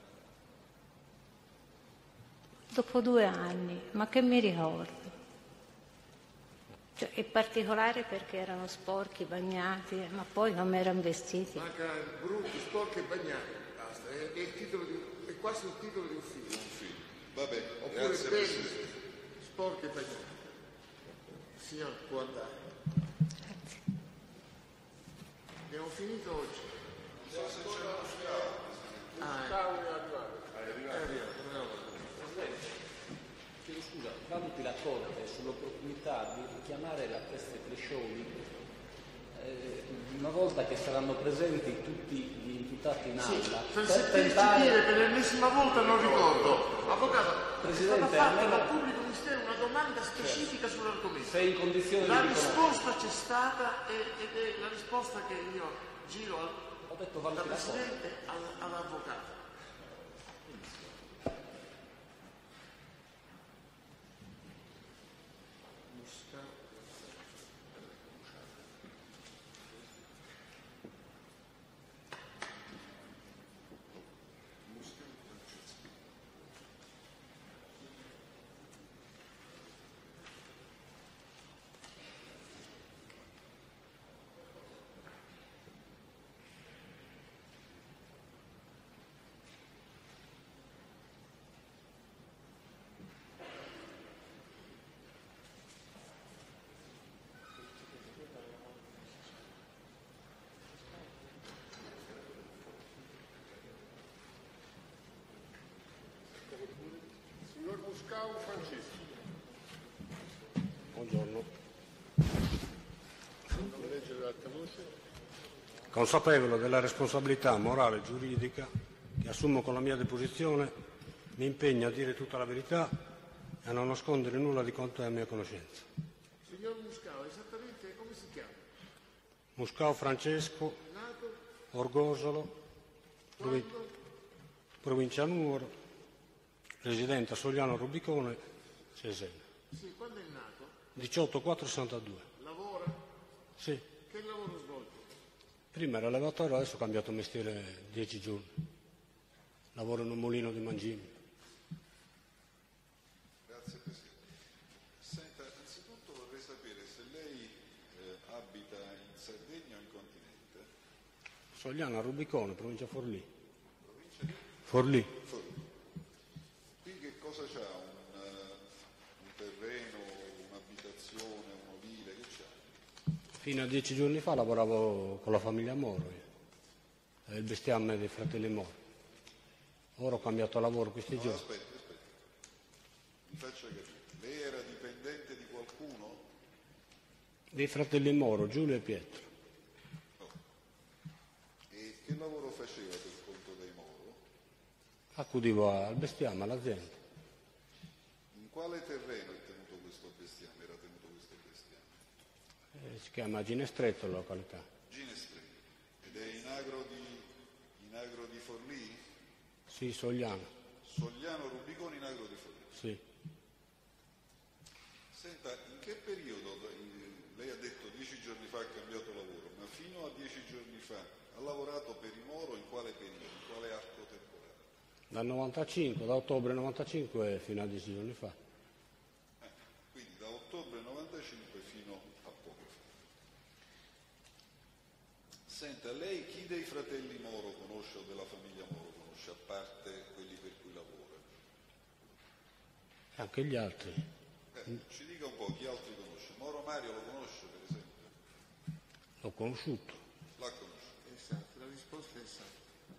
dopo due anni, ma che mi ricordo? Cioè, è particolare perché erano sporchi, bagnati, ma poi come erano vestiti. Manca brutti, sporchi e bagnati, basta, è, è, il titolo di, è quasi il titolo di un film. Un film. Vabbè, Oppure grazie belli, Presidente. sporchi e bagnati. Il signor può andare. Grazie. Abbiamo finito oggi. Non so se c'è uno scavo. Ah, Ciao, è arrivato. è arrivato, bravo. Chiedo scusa, valuti la Corte sull'opportunità di richiamare la testa Crescioli eh, una volta che saranno presenti tutti gli imputati in Sì, aula per per sentirci tentare... dire per l'ennesima volta non ricordo. Avvocato, Presidente, è stata fatta almeno- dal pubblico ministero una domanda specifica sull'argomento. Sei in condizione La di riconoscere. risposta c'è stata e- ed è la risposta che io giro al, Ho detto da valuti la Corte. Presidente al- all'Avvocato. Signor Muscau Francesco. Buongiorno. Non leggere l'alta voce. Consapevole della responsabilità morale e giuridica che assumo con la mia deposizione, mi impegno a dire tutta la verità e a non nascondere nulla di quanto è a mia conoscenza. Signor Muscao, esattamente come si chiama? Muscao Francesco, Nato? Orgosolo, provi- Quando? provincia Nuoro, residente a Sogliano Rubicone, Cesena. Sì, quando è nato? diciotto quattro sessantadue. Lavora? Sì. Che lavoro svolge? Prima era levatore, adesso ho cambiato mestiere dieci giorni. Lavoro in un mulino di mangimi. Grazie Presidente. Senta, anzitutto vorrei sapere se lei eh, abita in Sardegna o in continente? Sogliano a Rubicone, provincia Forlì. Provincia di? Forlì. Forlì. Qui che cosa c'ha? Un, uh, un terreno, un'abitazione, un ovile, che c'ha? Fino a dieci giorni fa lavoravo con la famiglia Moro, io. Il bestiame dei fratelli Moro. Ora ho cambiato lavoro questi No, giorni. aspetti, aspetti. Mi faccia capire. Lei era dipendente di qualcuno? Dei fratelli Moro, Giulio e Pietro. No. E che lavoro faceva per conto dei Moro? Accudivo al bestiame, all'azienda. In quale terreno è tenuto questo bestiame? Era tenuto questo bestiame? Eh, si chiama Ginestretto la località. Ginestretto. Ed è in agro di, in agro di Forlì? Sì, Sogliano. Sogliano Rubicone in agro di Forlì. Sì. Senta, in che periodo, lei ha detto dieci giorni fa ha cambiato lavoro, ma fino a dieci giorni fa ha lavorato per i Moro in quale periodo, in quale arco temporale? Dal novantacinque, da ottobre novantacinque fino a dieci giorni fa. Eh, quindi da ottobre novantacinque fino a poco fa. Senta, lei chi dei fratelli Moro conosce o della famiglia Moro conosce, a parte quelli per cui lavora? Anche gli altri. Eh, ci dica un po' chi altri conosce. Moro Mario lo conosce per esempio? L'ho conosciuto. L'ha conosciuto. Esatto, la risposta è esatta.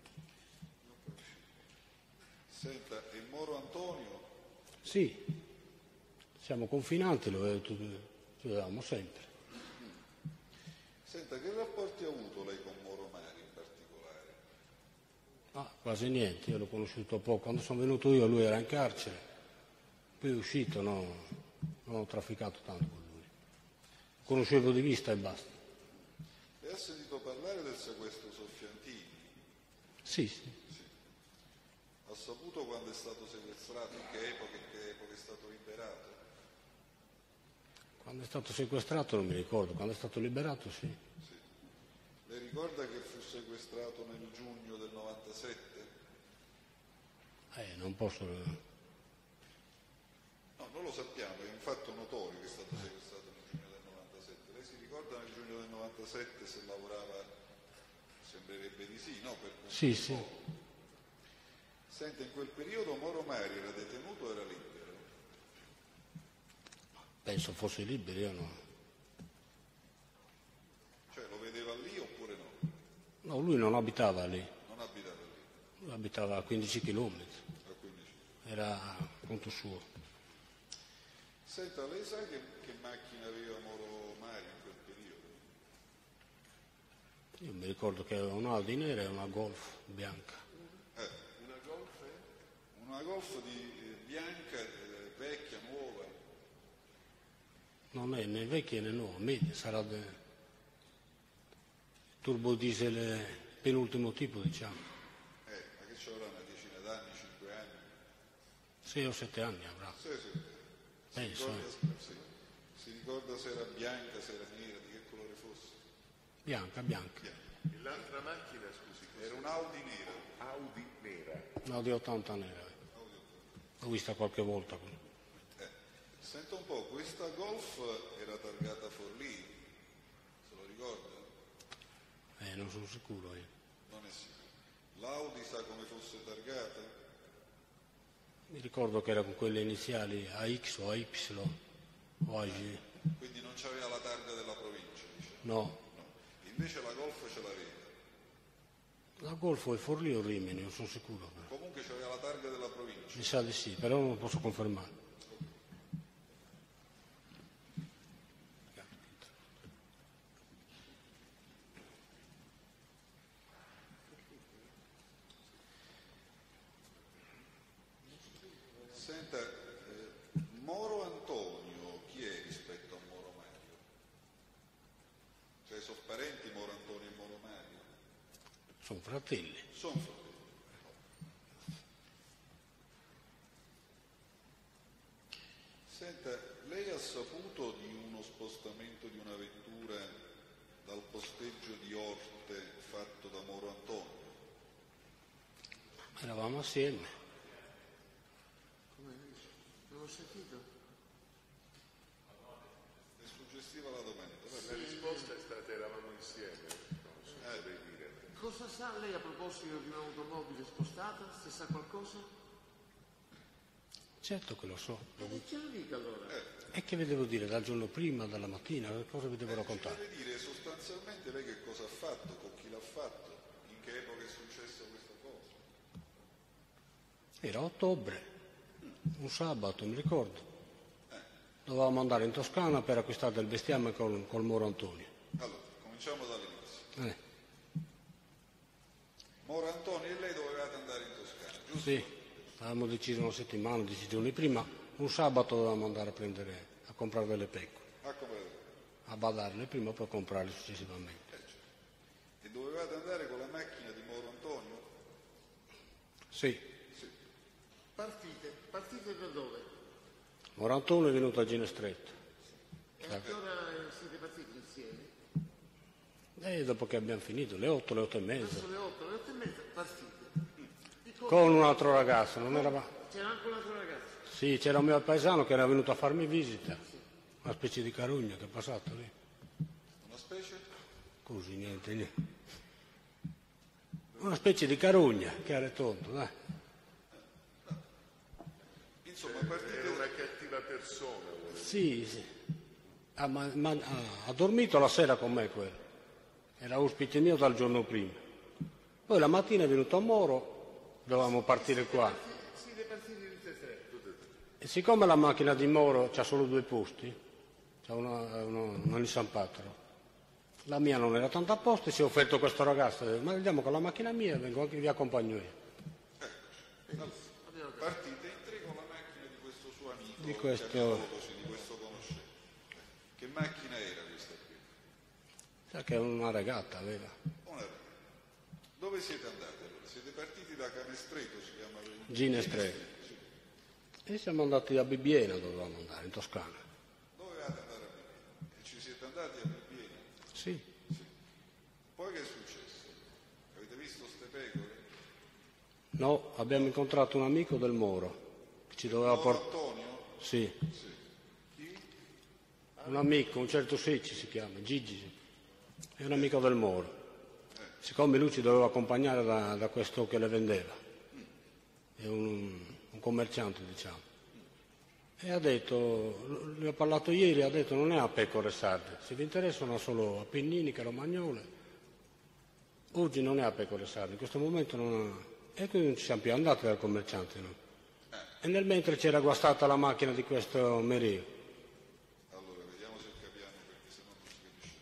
Senta, e Moro Antonio? Sì, siamo confinanti, lo ci vedevamo sempre. Senta, che rapporti ha avuto lei con Moro Mario in particolare? Ah, quasi niente, io l'ho conosciuto poco. Quando sono venuto io lui era in carcere, poi è uscito, no, non ho trafficato tanto con lui. Conoscevo di vista e basta. Lei ha sentito parlare del sequestro Soffiantini? Sì, sì. Sì. Ha saputo quando è stato sequestrato, in che epoca, in che epoca è stato liberato? Quando è stato sequestrato non mi ricordo, quando è stato liberato sì. Sì. Le ricorda che fu sequestrato nel giugno del novantasette? Eh, non posso... No, non lo sappiamo, è un fatto notorio che è stato sequestrato nel giugno del novantasette. Lei si ricorda nel giugno del novantasette se lavorava? Sembrerebbe di sì, no? Per sì, sì. Senta, in quel periodo Moro Mario era detenuto o era libero? Penso fosse libero, io no. Cioè lo vedeva lì oppure no? No, lui non abitava lì, Non abitava lì? lui abitava a quindici chilometri, A quindici. era conto suo. Senta, lei sa che, che macchina aveva Moro Mario in quel periodo? Io mi ricordo che aveva un Audi nera e una Golf bianca. Eh, una Golf? Una Golf di, eh, bianca, eh, vecchia, nuova? Non è né vecchia né nuova, media, sarà del turbo diesel penultimo tipo, diciamo. Eh, ma che ci avrà una decina d'anni, cinque anni? Sei o sette anni avrà. Sì, sì. Si Penso, ricorda, eh. sì. Si ricorda se era bianca, se era nera, di che colore fosse? Bianca, bianca. Bianca. E l'altra macchina, scusi, cos'è? Era un Audi nera. Audi nera. Un Audi ottanta nera. L'ho vista qualche volta. Eh, senta un po', questa Golf era targata Forlì, se lo ricorda? Eh, non sono sicuro io. Non è sicuro. L'Audi sa come fosse targata? Mi ricordo che era con quelle iniziali A X o A Y o A G. Quindi non c'aveva la targa della provincia, diciamo. No. No. Invece la Golf ce l'aveva. La Golf o il Forlì o Rimini, non sono sicuro. Comunque c'aveva la targa della provincia. Mi sa di sì, però non lo posso confermare. Senta, eh, Moro Antonio, chi è rispetto a Moro Mario? Cioè, sono parenti Moro Antonio e Moro Mario? Sono fratelli. Sono fratelli. posteggio di Orte fatto da Moro Antonio? Eravamo assieme. Come dice? Non ho sentito. È suggestiva la domanda. La risposta è stata eravamo insieme. Non so Eh. vorrei dire. Cosa sa lei a proposito di un'automobile spostata? Se sa qualcosa? Certo che lo so. E ce lo dica allora. E che vi devo dire dal giorno prima, dalla mattina? Che cosa vi devo Eh, raccontare? ci deve dire sostanzialmente lei che cosa ha fatto, con chi l'ha fatto, in che epoca è successa questa cosa. Era ottobre, un sabato, mi ricordo. Dovevamo andare in Toscana per acquistare del bestiame col, col Moro Antonio. Allora, cominciamo dall'inizio. Eh, Moro Antonio e lei dovevate andare in Toscana, giusto? sì, avevamo deciso una settimana, dieci giorni prima, un sabato dovevamo andare a prendere, a comprare delle pecore, Ah, come... a badarle prima poi comprarle successivamente. eh, certo. E dovevate andare con la macchina di Moro Antonio? Sì, Sì. Partite. Partite da dove? Moro Antonio è venuto a Ginestretto. E a che ora siete partiti insieme? E dopo che abbiamo finito, le otto, le otto e mezza, Verso le otto, le otto e mezza partite. Di cosa- con un altro ragazzo, non era... C'era anche un altro ragazzo. Sì, c'era un mio paesano che era venuto a farmi visita, una specie di carugna che è passato lì. Una specie? Così, niente, niente. Una specie di carugna che era tonto, dai. Insomma, partite... Era una cattiva persona. vuole Sì, sì. Ha, ma- ma- ha- ha dormito la sera con me quello. Era ospite mio dal giorno prima. Poi la mattina è venuto a Moro, dovevamo partire qua. Siete partiti tutti e tre. E siccome la macchina di Moro c'ha solo due posti, c'ha una, una, una Nissan Patrol, la mia non era tanto a posto e si è offerto questo ragazzo, ha detto, ma andiamo con la macchina mia, vengo anche vi accompagno io. Allora, partite in tre con la macchina di questo suo amico, Di questo- chiamiamolo così, di questo conoscente. Che macchina era questa qui? Sa che una regata aveva. Una regata. Dove siete andati allora? Siete partiti da Canestreto, si chiama? Ginestretto. Sì. E siamo andati a Bibbiena, dovevamo andare, in Toscana. Dovevate andare a Bibbiena? E ci siete andati a Bibbiena? Sì. Sì. Poi che è successo? Avete visto ste pecore? No, abbiamo incontrato un amico del Moro, che ci doveva Moro portare... Antonio? Sì, Sì. Chi? un amico, un certo Secci si chiama, Gigi, sì. È un amico del Moro. Siccome lui ci doveva accompagnare da, da questo che le vendeva, è un, un commerciante diciamo, e ha detto, gli ho parlato ieri, ha detto non è a pecore sarde, se vi interessano solo appenniniche, romagnole, oggi non è a pecore sarde, in questo momento non ha... E quindi non ci siamo più andati dal commerciante, no? E nel mentre c'era guastata la macchina di questo Merio. Allora, vediamo se capiamo perché se no non si capisce.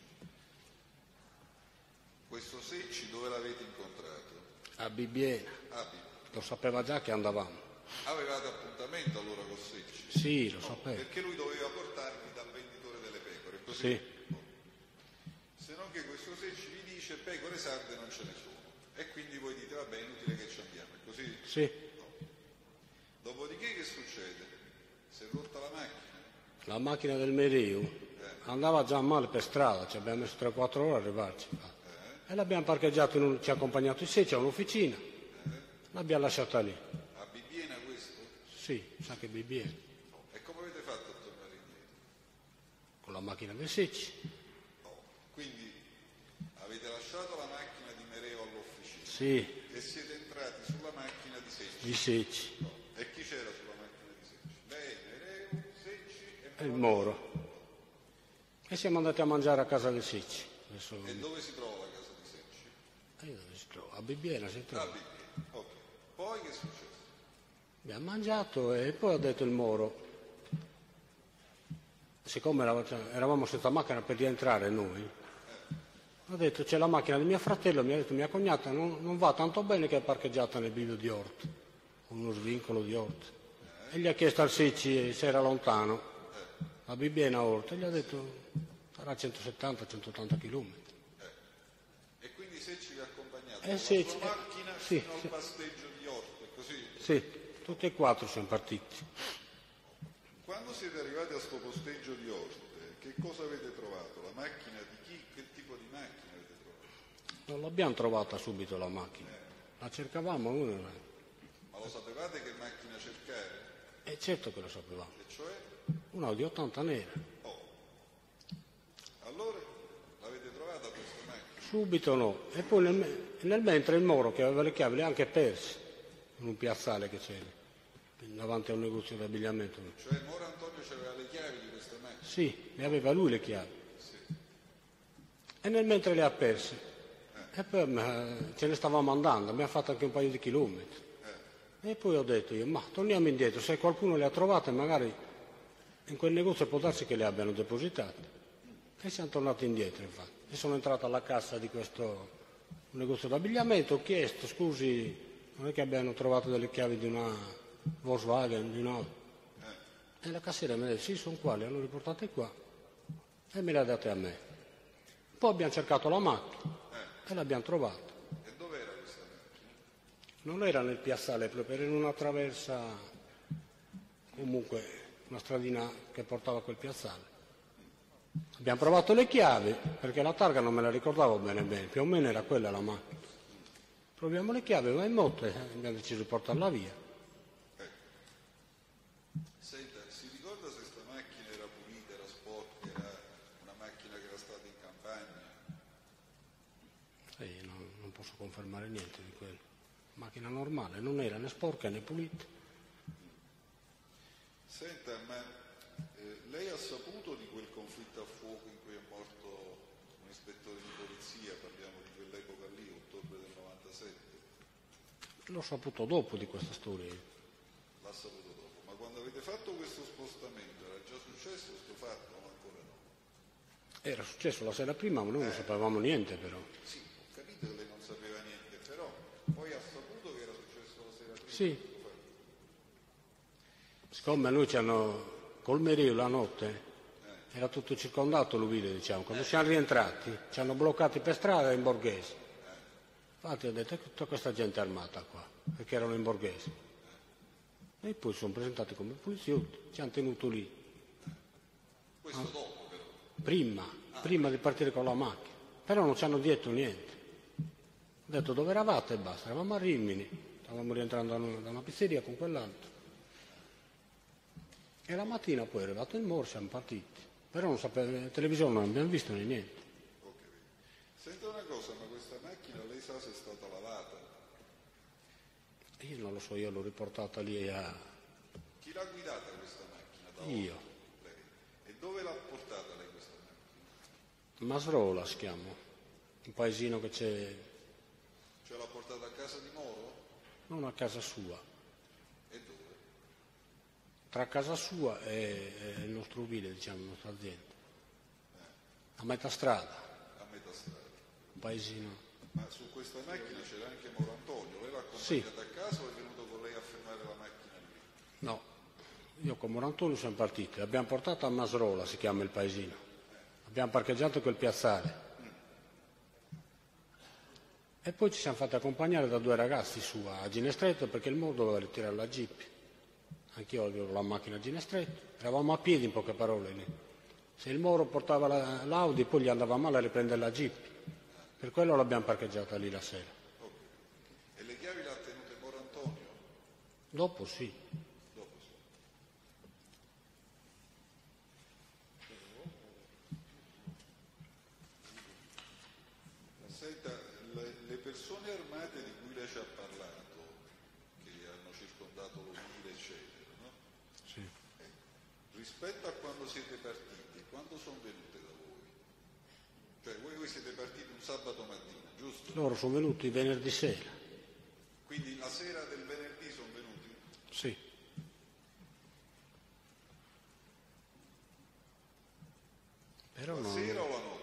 Questo Secci dove l'avete incontrato? A Bibbiena, A Bibbiena. lo sapeva già che andavamo. Avevate appuntamento allora con Secci? Sì, lo No, sapevo. perché lui doveva portarvi dal venditore delle pecore, così? Sì. No. Se non che questo Secci vi dice pecore sarde non ce ne sono. E quindi voi dite, vabbè, è inutile che ci andiamo, è così? Sì, No. Dopodiché che succede? Si è rotta la macchina? la macchina del Merio andava già male per strada, ci abbiamo messo tre quattro ore a arrivarci. E l'abbiamo parcheggiato, in un, ci ha accompagnato in sé, c'è un'officina, l'abbiamo lasciata lì. A Bibbiena questo? Sì, sa che Bibbiena, E come avete fatto a tornare indietro? con la macchina del Secci. No. Quindi avete lasciato la macchina di Mereo all'officina Sì, e siete entrati sulla macchina di Secci. di Secci, No. E chi c'era sulla macchina di Secci? Lei, Mereo, Secci e e il Moro. E siamo andati a mangiare a casa del Secci. Adesso... E dove si trova la casa di Secci? E dove si trova? A Bibbiena si A trova. Bibbiena. Ok. Poi che è successo? Abbiamo mangiato e poi ha detto il Moro, siccome era- cioè, eravamo senza macchina per rientrare noi, ha detto c'è la macchina di mio fratello, mi ha detto mia cognata non, non va tanto bene che è parcheggiata nel bivio di Orto, uno svincolo di Orto. E gli ha chiesto al Secci se era lontano, a Bibbiena a Orto, e gli ha detto sarà centosettanta centottanta chilometri. E quindi Secci vi ha accompagnato Eh, con Secci, la sua eh, macchina sì, fino sì. al pasteggio di Orto, è così? Sì, tutti e quattro siamo partiti. Quando siete arrivati a sto posteggio di Orte, che cosa avete trovato? La macchina di chi? Che tipo di macchina? Non l'abbiamo trovata subito la macchina, la cercavamo uno. Ma lo sapevate che macchina cercare? E certo che lo sapevamo. E cioè? Un Audi ottanta nera. Oh. Allora l'avete trovata questa macchina? Subito no. E poi nel, nel mentre il Moro, che aveva le chiavi, le ha anche perse in un piazzale che c'era davanti a un negozio di abbigliamento. Cioè Moro Antonio aveva le chiavi di questa macchina? Sì, le aveva lui le chiavi. Sì. E nel mentre le ha perse. Eh. E poi ma, ce ne stavamo andando, abbiamo fatto anche un paio di chilometri. Eh. E poi ho detto io, ma torniamo indietro, se qualcuno le ha trovate magari in quel negozio può darsi che le abbiano depositate. E siamo tornati indietro, infatti. E sono entrato alla cassa di questo negozio d'abbigliamento, ho chiesto, scusi, non è che abbiano trovato delle chiavi di una Volkswagen, di una... E la cassiera mi ha detto, sì, sono qua, le hanno riportate qua. E me le ha date a me. Poi abbiamo cercato la macchina e l'abbiamo trovata. E dov'era questa macchina? Non era nel piazzale, proprio era in una traversa, comunque una stradina che portava a quel piazzale. Abbiamo provato le chiavi, perché la targa non me la ricordavo bene bene, più o meno era quella la macchina. Proviamo le chiavi, va in moto e abbiamo deciso di portarla via. Senta, si ricorda se questa macchina era pulita, era sporca, era una macchina che era stata in campagna? Eh, no, non posso confermare niente di quello. Macchina normale, non era né sporca né pulita. Senta, ma eh, lei ha saputo di quel conflitto a fuoco in cui è morto un ispettore di polizia, parliamo di quell'epoca lì, ottobre del novantasette? L'ho saputo dopo di questa storia. L'ha saputo dopo, ma quando avete fatto questo spostamento era già successo questo fatto o ancora no? Era successo la sera prima, ma noi eh. non sapevamo niente però. Sì, ho capito che lei non sapeva niente, però poi ha saputo che era successo la sera prima? Sì. Siccome noi ci hanno, col Mereo la notte, eh. era tutto circondato l'Uvile, diciamo, quando eh. siamo rientrati ci hanno bloccati per strada in Borghese. Eh. Infatti ho detto, è tutta questa gente armata qua, perché erano in Borghese. Eh. E poi sono presentati come poliziotti, ci hanno tenuto lì. Questo ah. dopo però? Prima, ah. prima di partire con la macchina, però non ci hanno detto niente. Ho detto dove eravate e basta, eravamo a Rimini, stavamo rientrando da una pizzeria con quell'altro. E la mattina poi è arrivato il Moro, siamo partiti. Però non sapeva, in televisione non abbiamo visto né niente. Ok. Senta una cosa, ma questa macchina lei sa se è stata lavata? Io non lo so, io l'ho riportata lì a... Chi l'ha guidata questa macchina? Da io. Lei. E dove l'ha portata lei questa macchina? Masrola si chiama, un paesino che c'è... Cioè l'ha portata a casa di Moro? Non a casa sua. E dove? Tra casa sua e, e il nostro Uvile, diciamo, la nostra azienda. Eh. A metà strada. A metà strada. Un paesino. Ma su questa macchina c'era anche Moro Antonio, lei l'ha accompagnata sì. a casa o è venuto con lei a fermare la macchina lì? No, io con Moro Antonio siamo partiti, l'abbiamo portata a Masrola, si chiama il paesino. Eh. Abbiamo parcheggiato quel piazzale. Mm. E poi ci siamo fatti accompagnare da due ragazzi su a Ginestretto perché il Moro doveva ritirare la Jeep. Anch'io avevo la macchina a Ginestretto, eravamo a piedi in poche parole lì. Se il Moro portava la, l'Audi poi gli andava male a riprendere la Jeep, per quello l'abbiamo parcheggiata lì la sera. Okay. E le chiavi le ha tenute Moro Antonio? Dopo sì. Dopo sì. Senta, le, le persone armate di cui lei ci ha parlato, che hanno circondato l'Uvile, eccetera, no? Sì. Eh, rispetto a quando siete partiti, quando sono venute da voi? Cioè voi, voi siete partiti un sabato mattina, giusto? Loro sono venuti venerdì sera. Quindi la sera del venerdì sono venuti? Sì. Però la non... sera o la notte?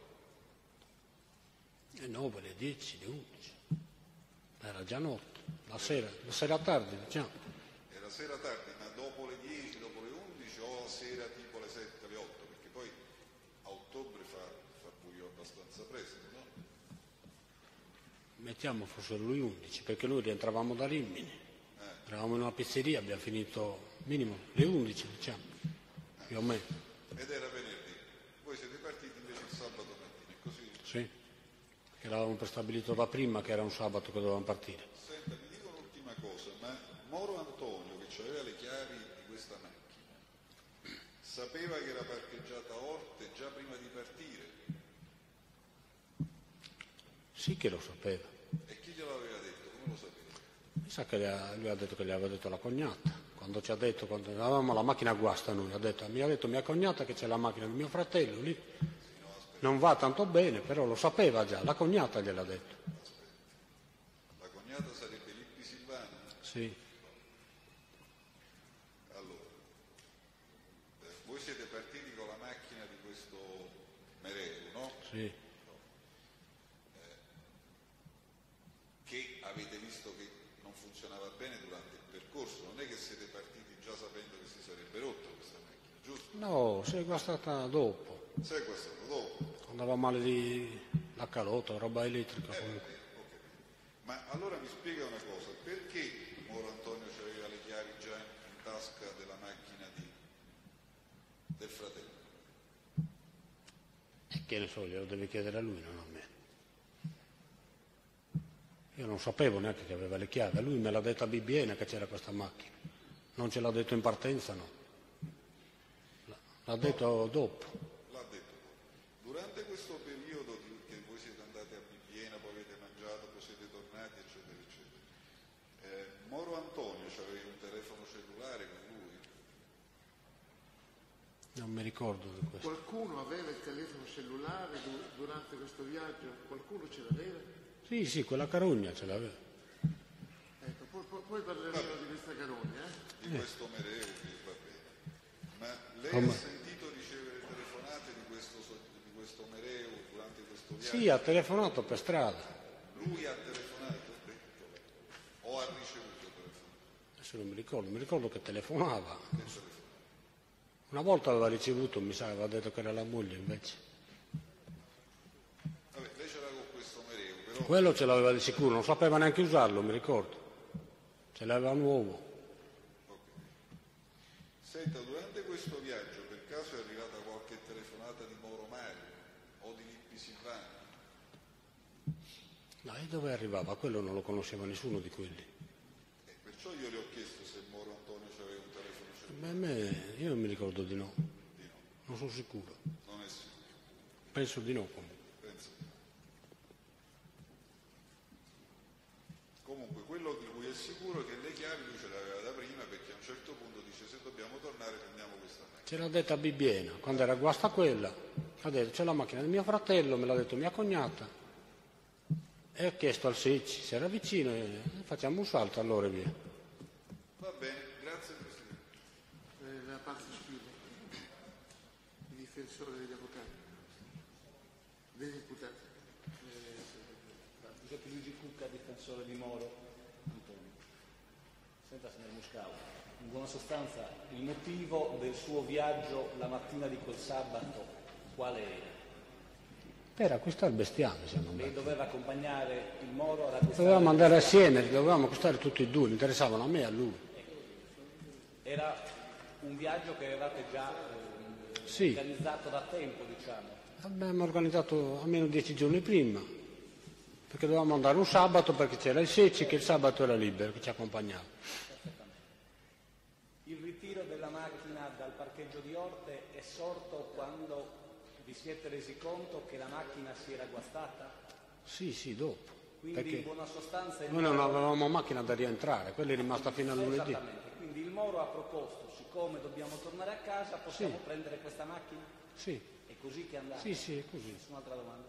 Le nove, le dieci, le undici. Era già notte, la sera, la sera tardi, diciamo. Era sera tardi, ma dopo le dieci, dopo le undici o la sera tipo le sette, le otto? Perché poi a ottobre fa, fa buio abbastanza presto, no? Mettiamo fossero le undici, perché noi rientravamo da Rimini. Eh. Eravamo in una pizzeria, abbiamo finito minimo le undici, diciamo, eh. più o meno. Ed era venerdì. Voi siete partiti invece il sabato mattina, è così? Sì. che l'avevamo prestabilito da prima, che era un sabato che dovevamo partire. Senta, mi dico un'ultima cosa, ma Moro Antonio, che aveva le chiavi di questa macchina, sapeva che era parcheggiata a Orte già prima di partire? Sì che lo sapeva. E chi glielo aveva detto? Come lo sapeva? Mi sa che gli ha, lui ha detto che gli aveva detto la cognata. Quando ci ha detto, quando avevamo la macchina a guasta noi, ha detto, mi ha detto mia cognata che c'è la macchina di mio fratello lì. Non va tanto bene, però lo sapeva già, la cognata gliel'ha detto. La cognata sarebbe Lippi Silvano? Sì. Allora, eh, voi siete partiti con la macchina di questo Mereu, no? Sì. Che avete visto che non funzionava bene durante il percorso, non è che siete partiti già sapendo che si sarebbe rotta questa macchina, giusto? No, si è guastata dopo. Si è guastato dopo? Andava male di la calota, roba elettrica Eh, comunque. eh, okay. Ma allora mi spiega una cosa, perché Moro Antonio aveva le chiavi già in tasca della macchina di, del fratello? E che ne so, glielo deve chiedere a lui, non a me. Io non sapevo neanche che aveva le chiavi, a lui me l'ha detto a Bibbiena che c'era questa macchina, non ce l'ha detto in partenza, no. L'ha detto dopo. L'ha detto dopo. Durante questo periodo di, che voi siete andati a Bibbiena, poi avete mangiato, poi siete tornati, eccetera, eccetera, eh, Moro Antonio aveva un telefono cellulare con lui? Non mi ricordo di questo. Qualcuno aveva il telefono cellulare du- durante questo viaggio? Qualcuno ce l'aveva? Sì, sì, quella carogna ce l'aveva. Ecco, poi, poi, poi parleremo di questa carogna. Eh? Di questo Mereu, che va bene. Ma lei Come? ha sentito ricevere telefonate di questo, so- di questo Mereu durante questo viaggio? Sì, ha telefonato per strada. Lui ha telefonato? O ha ricevuto telefono? Adesso non mi ricordo, mi ricordo che telefonava. Una volta aveva ricevuto, mi sa, aveva detto che era la moglie invece. Vabbè, lei ce l'ha con questo Mereu, però... Quello ce l'aveva di sicuro, non sapeva neanche usarlo, mi ricordo. Ce l'aveva nuovo. Senta, durante questo viaggio per caso è arrivata qualche telefonata di Moro Mario o di Lippi Silvano? Ma e dove arrivava? Quello non lo conosceva nessuno di quelli. Eh, perciò io le ho chiesto se Moro Antonio aveva un telefono cellulare. Beh, a me, io non mi ricordo di no. Di no. Non sono sicuro. Non è sicuro. Penso di no comunque. Penso. Comunque quello di cui è sicuro è che le chiavi lui ce le aveva da prima, perché a un certo punto dice se dobbiamo tornare prendiamo questa macchina. Ce l'ha detta a Bibbiena, quando era guasta quella. Ha detto c'è la macchina di mio fratello, me l'ha detto mia cognata. E ho chiesto al Secci, se era vicino, e facciamo un salto allora e via. Va bene, grazie Presidente. Eh, la parte Spino, il difensore degli avvocati, degli imputati. Giuseppe Luigi Cucca, difensore di Moro Antonio. Senta, signor Muscao, in buona sostanza il motivo del suo viaggio la mattina di quel sabato quale era? Per acquistare il bestiame siamo Lei andati. doveva accompagnare il Moro ad acquistare... Dovevamo andare assieme, dovevamo acquistare tutti e due, mi interessavano a me e a lui. Era un viaggio che avevate già eh, Sì. organizzato da tempo, diciamo. Abbiamo organizzato almeno dieci giorni prima, perché dovevamo andare un sabato perché c'era il Secci che il sabato era libero, che ci accompagnava. Il ritiro della macchina dal parcheggio di Orte è sorto quando vi siete resi conto che la macchina si era guastata? Sì, sì, dopo. Quindi Perché in buona sostanza il noi non Moro... avevamo macchina da rientrare, quella è rimasta fino a lunedì. Esattamente, quindi il Moro ha proposto, siccome dobbiamo tornare a casa, possiamo Sì. prendere questa macchina? Sì, È così che è andata? sì, sì, è così. Nessun'altra domanda?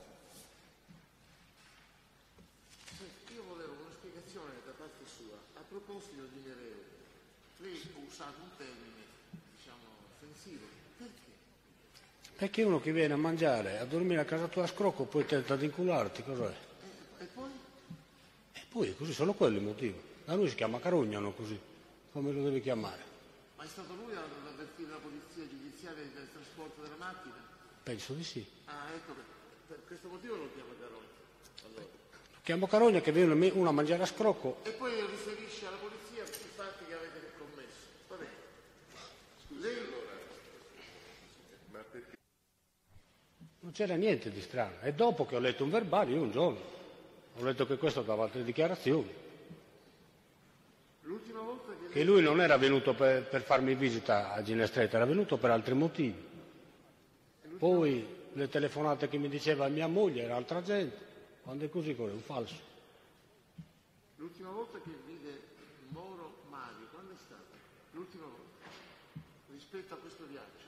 Io volevo una spiegazione da parte sua. A proposito di Mereu, lei ha usato un termine, diciamo, offensivo. Perché? Perché uno che viene a mangiare, a dormire a casa tua a scrocco, poi tenta di incularti, cos'è? E, e poi? E poi è così, solo quello il motivo. Da noi si chiama carognano così, come lo devi chiamare? Ma è stato lui ad avvertire la polizia giudiziaria del trasporto della macchina? Penso di sì. Ah, ecco, per, per questo motivo lo chiama Carogna. Allora. Lo chiamo carogna che viene uno a mangiare a scrocco. E poi riferisce alla polizia i fatti che avete commesso. Va bene. Lei... Ma perché? Non c'era niente di strano. E dopo che ho letto un verbale, io un giorno, ho letto che questo dava altre dichiarazioni. L'ultima volta che... Che lui non era venuto per, per farmi visita a Ginestretta, era venuto per altri motivi. Poi le telefonate che mi diceva mia moglie era altra gente. Quando è così, quello è un falso. L'ultima volta che vide Moro Mario, quando è stata? L'ultima volta, rispetto a questo viaggio?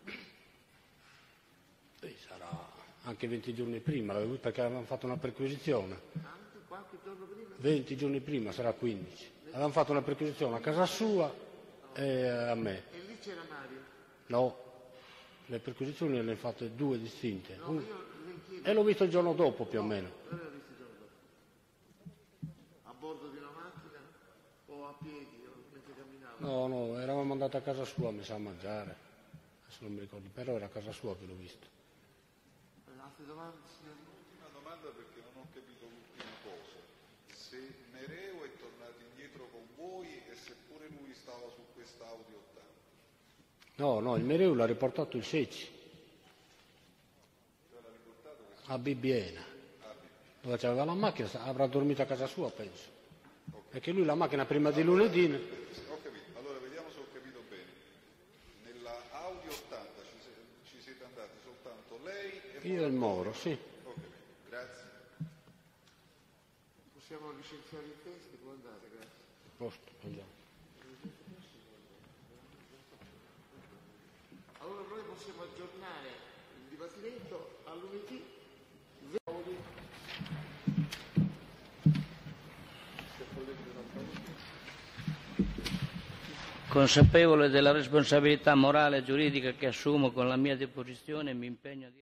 Eh, sarà anche venti giorni prima, perché avevamo fatto una perquisizione. Anche qualche giorno prima? venti giorni prima, sarà quindici. Avevamo fatto una perquisizione a casa sua e a me. E lì c'era Mario? No, le perquisizioni le hanno fatte due distinte. No, Un... io le chiedo... E l'ho visto il giorno dopo più o meno. Dove l'ho visto il giorno dopo? A bordo di una macchina o a piedi o mentre camminava? No, no, eravamo andati a casa sua, mi sa, a mangiare. Adesso non mi ricordo, però era a casa sua che l'ho visto. Altre domande, signori? Una domanda perché non ho capito l'ultima cosa. Se Nereo è tornato indietro con voi e seppure lui stava su quest'Audi ottanta. No, no, il Mereu l'ha riportato il Secci. Cioè l'ha riportato che... A Bibbiena. Dove c'aveva la macchina, avrà dormito a casa sua, penso. Okay. Perché lui la macchina prima di lunedì... Ho capito, allora vediamo se ho capito bene. Nella Audi ottanta ci, se, ci siete andati soltanto lei e Io e il Moro, sì. Ho capito, grazie. Possiamo licenziare il testo, può andare, grazie. Posto, andiamo. Allora noi possiamo aggiornare il dibattimento a lunedì. Consapevole della responsabilità morale e giuridica che assumo con la mia deposizione, mi impegno a